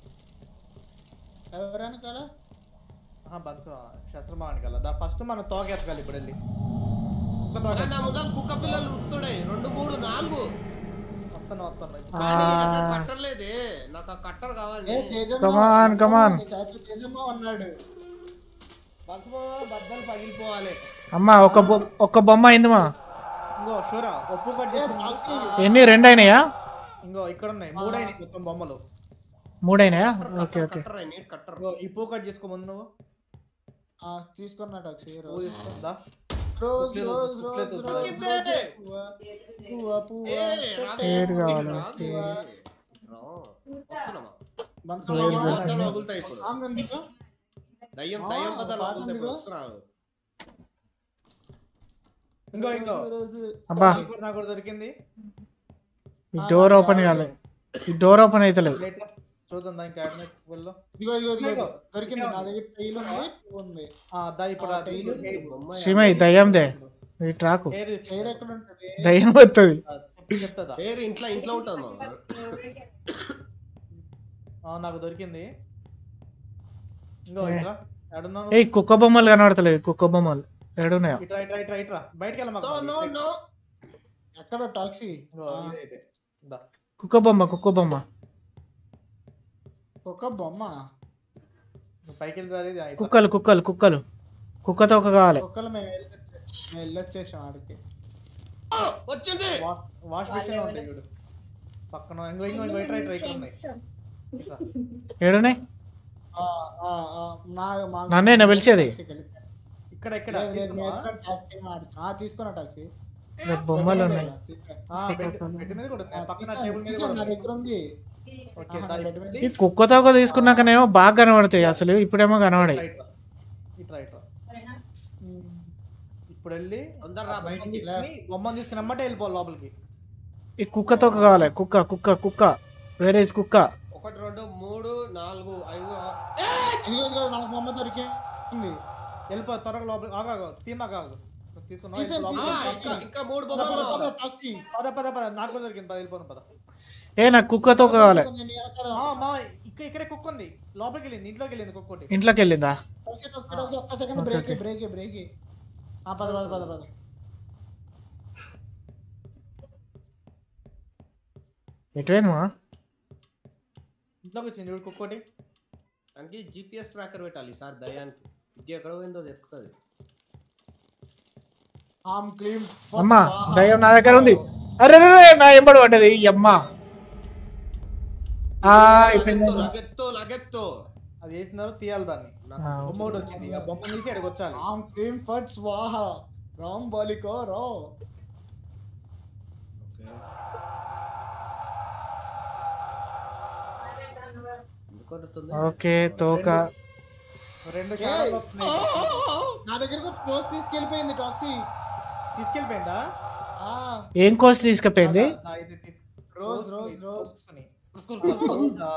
ఎవరైనా కదా? బంత శత్రుమా వెనకాల. దా ఫస్ట్ మనం తోక ఎత్తకాలి ఇప్పుడు వెళ్ళి. ఒక్క తోక నా ముందర కుక్క పిల్లలు ఉరుకుతున్నాయి. రెండు మూడు నాలుగు. వస్తాను వస్తాను. కానీ నాకు ఆ కట్టర్ లేదే. నాకు ఆ కట్టర్ కావాలి. ఏ తేజమ్మ Come on, come on. నీ చాట్లో తేజమ్మ ఉన్నాడు. బస్సు బద్దలు పగిలిపోవాలి. అమ్మా ఒక బొ- ఒక్క బొమ్మ అయిందిమా. ఇంకో షూరా ఒప్పు కట్ ఏ చేసుకుని. టాక్సీ. ఎన్ని రెండు అయినాయా? ఇంకో ఇక్కడ ఉన్నాయి మూడైనాయి మొత్తం బొమ్మలు. మూడైనాయా? Okay okay. కట్టర్ అయినాయి కట్టర్. ఇంకో ఈ పూ కట్ చేసుకో ముందు నువ్వు. ఆ తీసుకున్నా టాక్సీ. పూ రోజ్ తీసుకుందా. రోజ్ కుట్లేదు, రోజ్ రోజ్ కుట్లేదు, రోజ్ కుట్లేదు. పువ్వ పువ్వ ఏ, పువ్వ రాకే. ఏడు కావాలి. రాకే. రా. వస్తున్నామా? వగులుతాయి ఇప్పుడు దయ్యం దయ్యం బద్దలు వగులుతాయి ఇప్పుడు వస్తున్నావు ఇంకో ఇంకో అబ్బా నాకు కూడా దొరికింది ఈ డోర్ ఓపెన్ కాలే ఈ డోర్ ఓపెన్ అయితలేదు చూద్దాం ఇంకా క్యాబినెట్ వెళ్ళో ఇదిగో ఇదిగో ఇదిగో దొరికింది నా దగ్గర టైల్ ఉంది ఉంది ఆ దా ఇప్పుడు ఆ టైల్ శ్రీమై దయ్యందే ఈ ట్రాకు హెయిర్ టైల్ ఎక్కడ ఉంటది దయ్యం వస్తుంది చెప్తాదా పేరు ఇంట్లో ఇంట్లో ఉంటుంది ఆ నాకు దొరికింది ఇంకో ఇట్రా ఎడున్నాను ఏ కుక్క బొమ్మలు కనబడతలేవు కుక్క బొమ్మలు ఏడున్నాయా ఇట్రా ఇట్రా ఇట్రా ఇట్రా బయటికి వెళ్ళ నో నో నో ఎక్కడ టాక్సీ కుక్క బొమ్మ కుక్క బొమ్మ ఒక బొమ్మ పైకి వెళ్ళి కుక్కలు కుక్కలు కుక్కలు కుక్కతో ఒక కావాలి ఒక్కలు మేము వెళ్ళొచ్చే- మేము వెళ్ళొచ్చేసాం ఆడికి వచ్చింది వాష్ బేసిన్ ఉంటాయి చూడు పక్కన ఇంకో ఇంకో ఇంకో ఇట్రా ఇట్రా ఇక్కడ ఉన్నాయి ఇట్రా. ఏడున్నాయి ఆ, ఆ, ఆ, నా మా నన్నేనా పిలిచేది? ఇక్కడ ఇక్కడ లేదు లేదు మేము తీసుకున్నావా? ఎక్కడ టాక్సీ మాట్లాడుతాం ఆ తీసుకున్నా టాక్సీ బొమ్మలు ఉన్నాయి ఆ, బెడ్ బెడ్ మీద కూడా ఉన్నాయి పక్కన టేబుల్ మీద తీసాను, కూడా నా ఉన్నాయి. దగ్గర ఉంది ఓకే ఆహా, దా బెడ్ మీద. ఈ కుక్కతో ఒక తీసుకున్నాకనేమో బాగా కనబడతాయి అసలు ఇప్పుడేమో కనబడాయి ఇట్రా ఇట్రా ఇట్రా ఉమ్. ఇప్పుడు వెళ్ళి తొందరరా బయటికి తీసుకుని బొమ్మను తీసుకుని అమ్మటే వెళ్ళిపోవాలి లోపలికి ఈ కుక్కతో ఒక కావాలి కుక్క కుక్క కుక్క వేరే కుక్క ఒకటి రెండు మూడు నాలుగు ఐదు ఇదిగో ఇదిగో నాకు బొమ్మ దొరికింది వెళ్ళిపో త్వరగా లోపలికి ఆగా తీమా కాదు తీసుకున్నావు తీసాను, లోపలికి. తీసాను. ఇంకా ఇంకా మూడు పద, పద, బొమ్మలు పద, టాక్సీ పద పద పద నాకు కూడా దొరికింది పద వెళ్ళిపోను పద ఏ నాకు కుక్కతో ఒక కావాలి నేను వెనకాల ఆ, మా ఇక్కడ ఇక్కడే కుక్క ఉంది లోపలికి వెళ్ళింది ఇంట్లోకి వెళ్ళింది కుక్క ఒకటి ఇంట్లోకి వెళ్ళిందా టాక్సీ, టాక్సీ, టాక్సీ, ఒక్క second okay, break okay. Break break ఆ పద పద పద పద ఎటువైనా ఇంట్లోకి వచ్చింది చూడు కుక్క ఒకటి దానికి జిపిఎస్ ట్రాకర్ పెట్టాలి సార్ దయానికి ఇది ఎక్కడ పోయిందో దొరుకుతుంది ఆమ్ క్లీమ్ అమ్మా దయ్యం నా దగ్గర ఉంది అరే రే, రే, నా ఎంబడి పడ్డది ఈ అమ్మ ఆ, అయిపోయింది లగెత్తో లగెత్తో అది వేసినారు తీయాలి దాన్ని ఆ, బొమ్మ ఒకటి వచ్చింది ఆ బొమ్మ తీసి అక్కడికి వచ్చాలి ఆమ్ క్లీమ్ ఫట్ స్వాహ రామ్ బాలికో రో ఎందుకు వదులుతుంది? ఓకే తోక రెండు ఏయ్! షాడోలు వస్తున్నాయి. నా దగ్గరకు వచ్చి పోస్ట్ తీసుకెళ్ళిపోయింది టాక్సీ తీసుకెళ్ళిపోయిందా ఆ ఏం కోసి తీసుకుపోయింది ఆ, ఇది తీసు- రోజ్ రోజ్ రోజ్ తీసుకుని. కుక్కురు కుక్కురు. ఆ,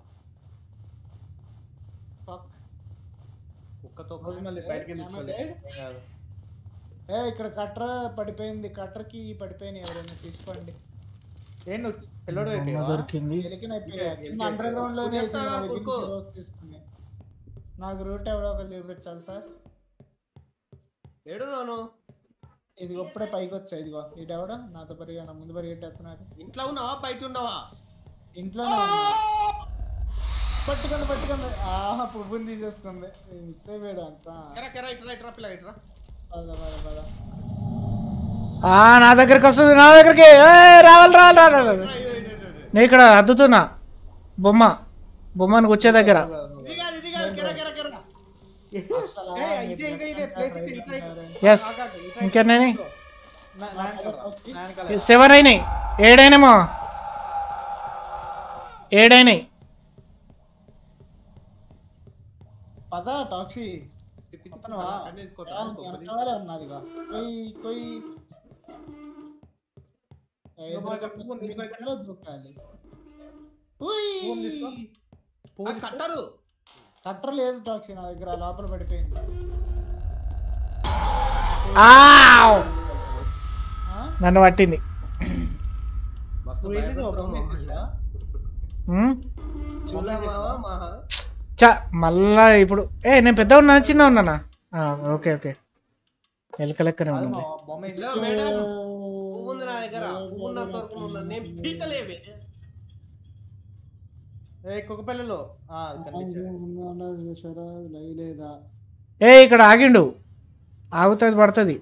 ఫక్ కుక్కతో రోజు మళ్ళీ బయటికి వెళ్ళి తీసుకోవాలి. ఏం కాదు. ఏ ఇక్కడ కట్టర్ పడిపోయింది కట్టర్ కి పడిపోయింది ఎవరైనా తీసుకోండి ఏం నువ్వు పిల్లడు బొమ్మ అయిపోయావా? దొరికింది ఎలికిన అయిపోయింది అండర్ గ్రౌండ్ లో కొనేస్తావా, కొనుక్కో. రోజ్ తీసుకుని నాకు రూట్ ఎవడో ఒకరు చూపించాలి సార్ ఏడు నాను ఇది ఇప్పుడే పైకి వచ్చా ఇదిగో ఇటెవడో నాతో పరిగె ముందు పరిగెట్టేస్తున్నాడు ఇంట్లో ఉన్నావా బయట ఉన్నావా ఇంట్లోనే ఉన్నా. పట్టుకుంది పట్టుకుంది ఆహా పువ్వుని తీసేసుకుంది మిస్ అయిపోయాడు అంతా కెరా కెరా ఇట్రా ఇట్రా పిల్ల ఇట్రా పద పద పద ఆ నా దగ్గరికి వస్తుంది నా దగ్గరికి ఏయ్, రావాలి రావాలి రావాలి రావాలి. ఇట్రా, ఇయ్యో, ఇయ్యో, ఇయ్యో, ఇయ్యో. నేను ఇక్కడ అద్దుతున్నా బొమ్మ బొమ్మను కూర్చే దగ్గర ఇది కాదు ఇది కాదు కెరా కెరా కెరా అసలు ఏ, ఇదే ఇదే ఇదే ప్లేస్ ఇదే ఇట్లా ఇట్లా. ఎస్ ఆగాగు, ఇట్లా ఇంకెన్నీ ఇట్లా. నా- నా వెనకాల రా, నా వెనకాల రా. సెవెన్ అయినాయి ఏడైనామో ఏడైనాయి పద టాక్సీ తిప్పి తిప్పి పక్కనవా? అలా కన్ను వేసుకో, ఆ, తలుపు కొబ్బరి. వెనకాలే ఉన్నదిగా కొయ్ కొయ్ నువ్వు ఇక్కడ పువ్వుని తీసుకో ఇక్కడ. ఎదురులో దూకాలి ఉయ్. పువ్వుని తీసుకో. పువ్వు ఆ, తీసుకో. కట్టరు కట్టర్ లేదు టాక్సీ నా దగ్గర లోపల పడిపోయింది ఆవ్! ఆ? నన్ను పట్టింది మస్తు నువ్వు ఇది భయపడుతున్నావు బొమ్మ మామ. తీసుకో. ఉమ్? చూడా మావా మాహా చ మళ్ళా ఇప్పుడు ఏ నేను పెద్ద ఉన్నా చిన్న ఉన్నానా ఆ, ఓకే ఓకే ఎలక లెక్కనే అది ఉంది మా బొమ్మ ఇది. ఇదిగో మేడం పువ్వు ఉంది నా దగ్గర పువ్వు ఉన్నంత వరకు నువ్వు నన్ను ఏం పీకలేవే ఏ కుక్క పిల్లలు ఆ, కనిపించాడు. చూసారా లైవ్ లేదా ఏ ఇక్కడ ఆగిండు ఆగుతుంది పడుతుంది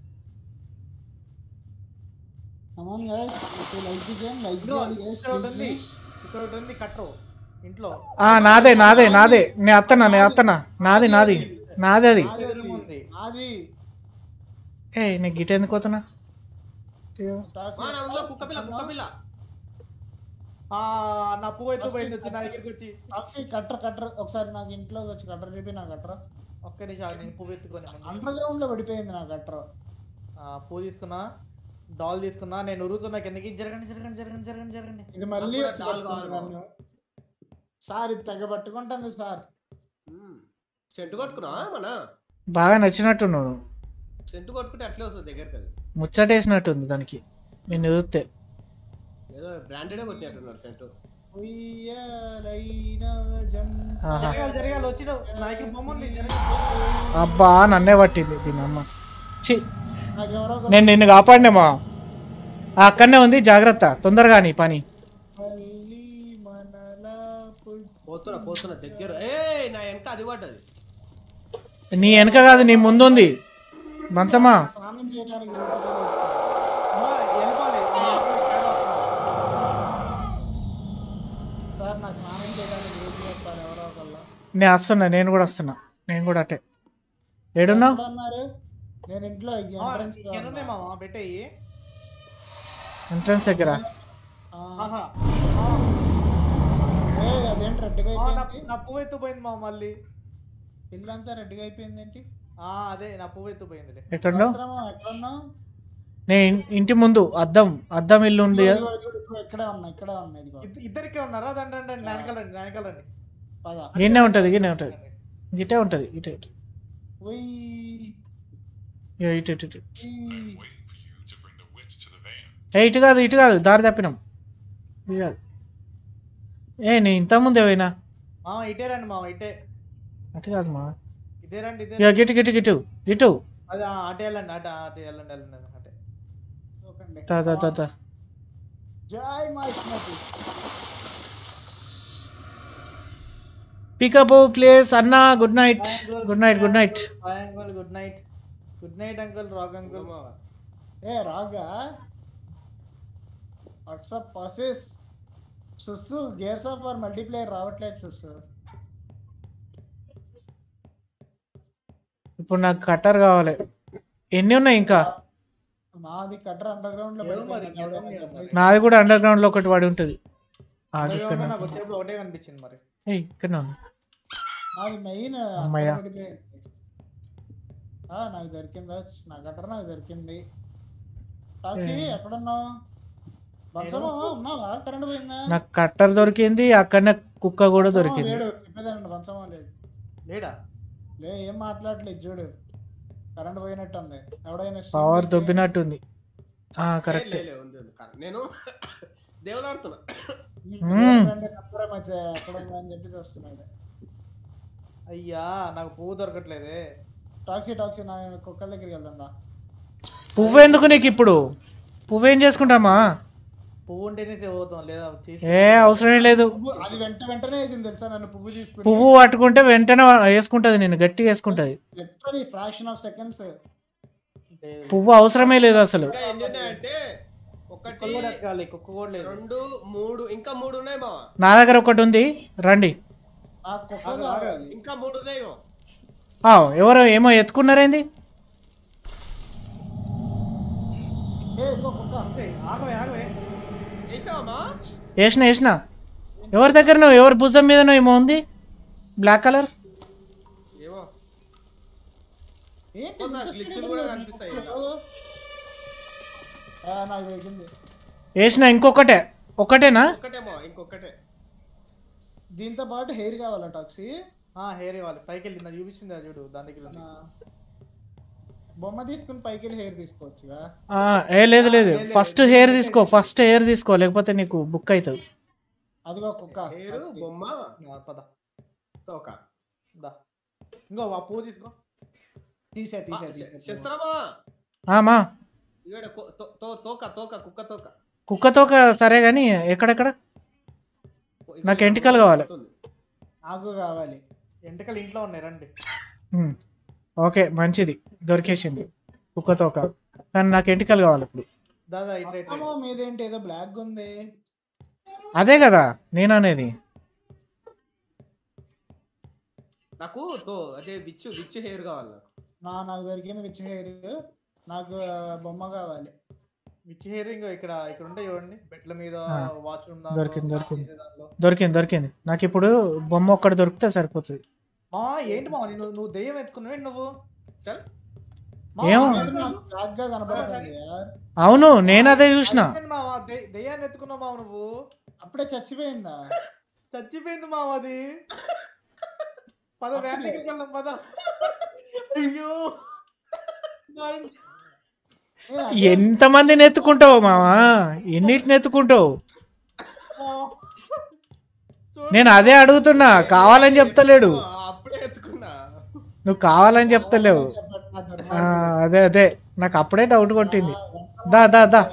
come on guys like the game like ఇదిగో, ది గైస్ ఇక్కడ ఒకటి ఉంది ఇక్కడ ఒకటి ఉంది కట్టరు ఇంట్లో ఆ నాదే నాదే నాదే నేను అత్తనా నేను అత్తనా నాది నాది నాది అది ఎదురుగా ఉంది. అది ఏ నేను గిట ఎందుకు పోతున్నా టాక్సీ మా నా అందులో కుక్క పిల్ల కుక్క పిల్ల ఆ నా పువ్వు ఎత్తు పోయింది వచ్చి నా దగ్గరికి వచ్చి టాక్సీ కట్టర్ కట్టర్ ఒకసారి నాకు ఇంట్లోకి వచ్చి కట్టర్ చెప్పి నా కట్టర్ ఒక్క నిమిషం నేను పువ్వు ఎత్తుకొని అండర్ గ్రౌండ్ లో పడిపోయింది నా కట్టర్. పువ్వు తీసుకున్నా డాల్ తీసుకున్నా నేను ఉరుతున్నా కిందకి జరగండి జరగండి జరగండి జరగండి జరగండి. ఇది మళ్ళీ నన్ను సార్ ఇది తెగ పట్టుకుంటుంది సార్. సెంటు కొట్టుకున్నా మన బాగా నచ్చినట్టున్నాడు. సెంటు కొట్టుకుంటే అట్లే వస్తుంది దగ్గరికి. అది ముచ్చటేసినట్టుంది దానికి నేను చూస్తే. ఏదో బ్రాండెడే కొట్టినట్టున్నారు సెంటు. జరగాలి వచ్చిన నాయకుడు బొమ్మని అబ్బా నన్నే పట్టింది దీని అమ్మ. చి నేను నిన్ను కాపాడినేమా. అక్కడనే ఉంది జాగ్రత్త తొందరగా నీ పని. పోతున్నా పోతున్నా దగ్గర. ఏ నా వెనక అది పడ్డది. నీ వెనక కాదు నీ ముందు ఉంది మంచమ్మా. స్నానం చేయడానికి సార్ నాకు స్నానం చేయడానికి చెప్తారు ఎవరో ఒకళ్ళు. నేను వస్తున్నా నేను కూడా వస్తున్నా నేను కూడా అటే. ఏడున్నావు? నేను ఇంట్లో పెట్టేయి ఎంట్రన్స్ దగ్గర. అదేంటి రెడ్గా అయిపోయింది. నా పువ్వు ఎత్తుపోయింది మా మళ్ళీ. ఇల్లంతా రెడ్గా అయిపోయింది ఏంటి? అదే నా పువ్వు ఎత్తుపోయింది. ఎక్కడున్నావు? నేను ఇంటి ముందు అద్దం అద్దం ఇల్లు ఉంది. ఇక్కడే ఉన్నా ఇక్కడే ఉన్నా. ఇద్దరికే ఉన్నారా? దండి వెనకాలండి వెనకాలండి. గిన్నె ఉంటది గిన్నె ఉంటది గిటే ఉంటది ఇటే ఇటు ఇటు ఇటు. ఏ ఇటు కాదు ఇటు కాదు దారి తప్పినాం. ఇది కాదు. ఏ నేను ఇంత ముందు ఏమైనా ఇటే రండి మా ఇటే. అటు కాదు మా ఇదే రండి ఇదే. గిటు గిటు గిటు గిటు అదే అటే వెళ్ళండి అటే అటే వెళ్ళండి వెళ్ళండి అటే. తా తా తా తా. జై మాయిస్మతి. పికప్ ప్లేస్ అన్న. Good night good night good night uncle. Good night good night uncle. రాగ్ అంకుల్. ఏ రాగా వాట్సాప్ పాసెస్ సుస్సు గేర్స్ ఆఫ్ ఆర్ మల్టీప్లేయర్ రావట్లేదు సుస్సు. ఇప్పుడు నాకు కట్టర్ కావాలి. ఎన్ని ఉన్నాయి ఇంకా? నాది కట్టర్ అండర్ గ్రౌండ్ లో పడిపోయింది. నాది కూడా అండర్ గ్రౌండ్ లో ఒకటి పడి ఉంటది. ఒకటే కనిపించింది మరి. ఇక్కడ నాది మెయిన్ పడిపోయింది. నాకు దొరికిందా నా కట్టర్? నాకు దొరికింది. టాక్సీ ఎక్కడున్నావు? ఉన్నావా? కరెంట్ పోయిందా? నాకు కట్టర్ దొరికింది. అక్కడనే కుక్క కూడా దొరికింది. బంచమా లేదు. లేడా? లే ఏం మాట్లాడలేదు చూడు. కరెంట్ పోయినట్టు ఉంది. ఎవడైనా పవర్ దొబ్బినట్టుంది. కరెక్ట్. నేను దేవులాడుతున్నా. ఎక్కడ ఉందా అని చెప్పి చూస్తున్నాడు. అయ్యా నాకు పువ్వు దొరకట్లేదే. టాక్సీ టాక్సీ నా కుక్కల దగ్గరికి వెళ్దా. పువ్వు ఎందుకు నీకు ఇప్పుడు? పువ్వు ఏం చేసుకుంటామా? పువ్వు ఉంటేనే సేవ్ అవుతాం లేదా? ఏ అవసరమే లేదు. అది వెంట వెంటనే వేసింది తెలుసా నన్ను. పువ్వు తీసుకుని పువ్వు పట్టుకుంటే వెంటనే వేసుకుంటది. నేను గట్టిగా వేసుకుంటది. Fraction of seconds. పువ్వు అవసరమే లేదు అసలు. అంటే ఒకటి రెండు మూడు ఇంకా మూడు ఉన్నాయి మా. నా దగ్గర ఒకటి ఉంది రండి. ఇంకా మూడు ఉన్నాయి. ఎవరో ఏమో ఎత్తుకున్నారేంది? వేసిన వేసిన. ఎవరి దగ్గర ఎవరి భుజం మీద ఏమో ఉంది బ్లాక్ కలర్. వేసిన ఇంకొకటే. ఒకటేనా? దీంతో పాటు హెయిర్ కావాలా టాక్సీ? హెయిర్ ఇవ్వాలి. పైకి వెళ్ళిందా చూపించింది చూడు దాని దగ్గర. బొమ్మ తీసుకుని పైకి వెళ్ళి హెయిర్ తీసుకోవచ్చుగా. ఏ లేదు లేదు ఫస్ట్ హెయిర్ తీసుకో. ఫస్ట్ హెయిర్ తీసుకో లేకపోతే నీకు బుక్ అవుతుంది. అదిగో కుక్క బొమ్మ. పద ఇంకో పువ్వు తీసుకో. తీసే తీసే ఆమా. తోక తోక కుక్క తోక. కుక్క తోక సరే గాని ఎక్కడెక్కడ? నాకు ఎంటికలు కావాలి. నాకు కావాలి. ఎంటికలు ఇంట్లో ఉన్నాయి రండి. ఓకే మంచిది దొరికేసింది కుక్క తోక. కానీ నాకు ఎంటికలు కావాలి ఇప్పుడు. మీదేంటి ఏదో బ్లాక్ ఉంది? అదే కదా నేను అనేది. నాకు అదే విచ్ విచ్ హెయిర్ కావాలి. నా నాకు దొరికింది విచ్ హెయిర్. నాకు బొమ్మ కావాలి. విచ్ హియరింగ్ ఇక్కడ ఇక్కడ ఉంటాయి చూడండి బెడ్ల మీద ఆ, వాష్రూమ్ దొరికింది దొరికింది దొరికింది దొరికింది నాకు ఇప్పుడు బొమ్మ ఒక్కటి దొరికితే సరిపోతుంది. మా ఏంటి మా నువ్వు నువ్వు దెయ్యం ఎత్తుకున్నావు నువ్వు చల్ ఏమో బ్లాక్ గా కనపడుతుంది యార్. అవును నేను అదే చూసిన. మావా దెయ్యాన్ని ఎత్తుకున్నావు మావ నువ్వు. అప్పుడే చచ్చిపోయిందా? చచ్చిపోయింది మావ అది. పద వ్యాన్ దగ్గరికి వెళ్దాం పద. అయ్యో ఎంత మందిని ఎత్తుకుంటావు మావా, ఎన్నిటిని ఎత్తుకుంటావు? నేను అదే అడుగుతున్నా, కావాలని చెప్తలేడు. అప్పుడే ఎత్తుకున్నా. నువ్వు కావాలని చెప్తలేవు. ఆ, అదే అదే నాకు అప్పుడే డౌట్ కొట్టింది. దా దా దా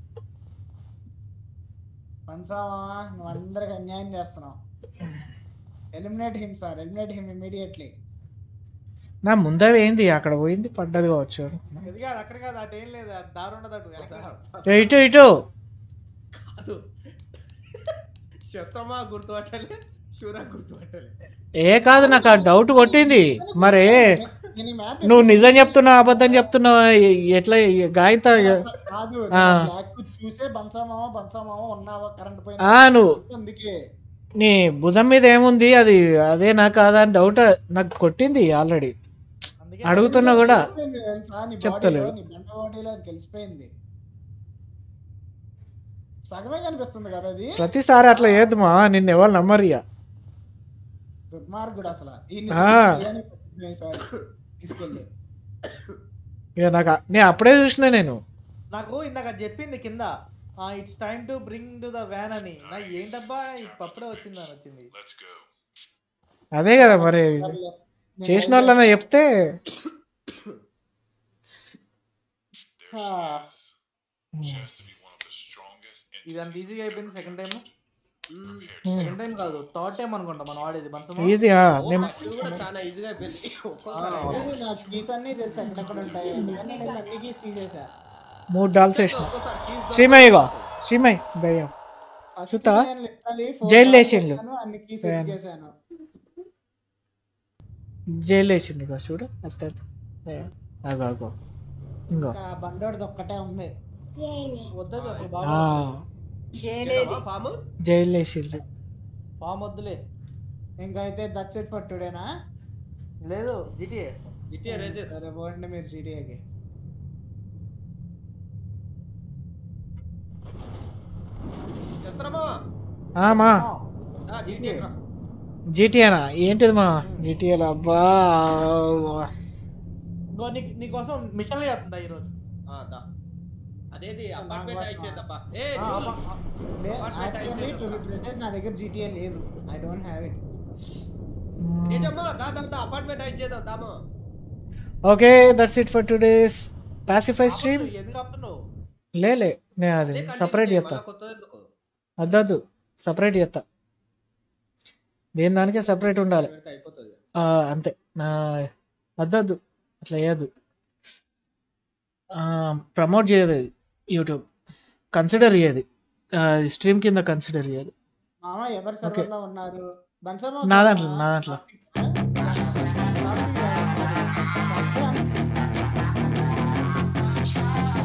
పంచామా నువ్వు అందరికి అన్యాయం చేస్తున్నావు. Eliminate him sir, eliminate him immediately. నా ముందే ఏంది అక్కడ పోయింది పడ్డది కావచ్చు. ఇది కాదు అక్కడ కాదు అటు ఏం లేదు దారి ఉండదు అటు వెనక. ఏ, ఇటు ఇటు కాదు శస్త్రమా గుర్తుపట్టాలి, శూరా గుర్తుపట్టాలి. ఏ కాదు నాకు ఆ డౌట్ కొట్టింది. మరే నువ్వు నిజం చెప్తున్నావు అబద్ధం చెప్తున్నావు ఎట్లా గాయంత కాదు ఆ. బ్లాక్ చూసే బన్సామామ బన్సామామ ఉన్నావా కరెంట్ పోయింది ఆ నువ్వు అందుకే నీ భుజం మీద ఏముంది అది అదే నా కాదా అని డౌట్ నాకు కొట్టింది ఆల్రెడీ. అందుకే అడుగుతున్నా కూడా తెలిసిపోయింది తెలుసా నీ చెప్తలేవు. బాడీలో, నీ బండ బాడీలో అది తెలిసిపోయింది. సగమే కనిపిస్తుంది కదా అది. ప్రతిసారి అట్లా ఏద్దు మా నిన్ను ఎవరు నమ్మరియా. దుర్మార్గుడు అసలు ఆ. ఈసారి తీసుకెళ్ళి ఇక నాకు నేను అప్పుడే చూసిన నేను. నాకు ఇందాక అది చెప్పింది కింద it's time to bring to the van అని. నా ఏంటబ్బా అప్పుడే వచ్చింది అని వచ్చింది. Let's go. అదే కదా మరి చేసిన వాళ్ళన్నా చెప్తే. Ah. She has to be one of the strongest ఇది అంత entities ఈజీగా అయిపోయింది. Second time prepared to second time కాదు థర్డ్ టైం అనుకుంటా మనం ఆడేది మనసు. ఈజీగా ఓ, నేను ఫస్ట్ కూడా చాలా ఈజీగా అయిపోయింది. ఒక్కోసారి ఇది నాకు కీస్ అన్ని తెలుసు ఎక్కడెక్కడ ఉంటాయి అందుకని నేను అన్ని కీస్ తీసేసా. మూడు డాల్స్ వేసిన. ఒక్కోసారి keys దొరకవు. శ్రీమయ్య ఇగో శ్రీమయ్ దయ్యం ఫస్ట్ సుతా? నేను literally four జైలు balls వేసిండు. వేసాను, అన్ని కీస్ వేయాలి. ఎత్తికేసాను. జైలు వేసింది ఇగో చూడు అత్త అగో అగో ఇంకో ఇంకా బండోడిది ఒక్కటే ఉంది. వద్దు ఆ, బాబా చేద్దామా ఫామ్? జైలు వేసిండు. ఫామ్ వద్దులే. ఇంకా అయితే దట్స్ ఇట్ ఫర్ టుడేనా? లేదు జిటిఏ ఇటే రేజెస్. సరే పోండి మీరు జీటీఏకి. శస్త్రమా ఆ మా ఆ, జీటీఏ రా. జీటీఏనా ఏంటిది మా జీటీఏలో అబ్బా ఇంకో నీకు నీకోసం మిషన్ చేస్తుందా ఈరోజు. ఆ, దా. అదేది అపార్ట్మెంట్ నాకు అయిపోయిందప్పా. ఏ ఆ, చూడు. అబ్బా, లే, Apartment actually అయిపోయింది to be precise, నా దగ్గర జీటీఏ లేదు. I don't have it. నిజమ్మా దా దా దా అపార్ట్మెంట్ అయిచేద్దాం దామా. Okay that's it for today's pacify stream. ఆపొద్దు, ఎందుకు ఆపుతున్నావు? లే లే నేను అది అదే continue సపరేట్ చేయి, చేస్తా. మళ్ళా కొత్తది ఎందుకు? అద్దద్దు సపరేట్ చేస్తా. దేని దానికే సపరేట్ ఉండాలి. పెడితే అయిపోతుంది. ఆ, అంతే నా అద్దద్దు అట్లా వేయద్దు. ప్రమోట్ చేయదు అది యూట్యూబ్, కన్సిడర్ చేయదు స్ట్రీమ్ కింద కన్సిడర్ చేయదు. మామ ఎవరి సర్వర్ లో ఉన్నారు? బన్సమా నా దాంట్లో, నా దాంట్లో. Toxic, toxic, toxic.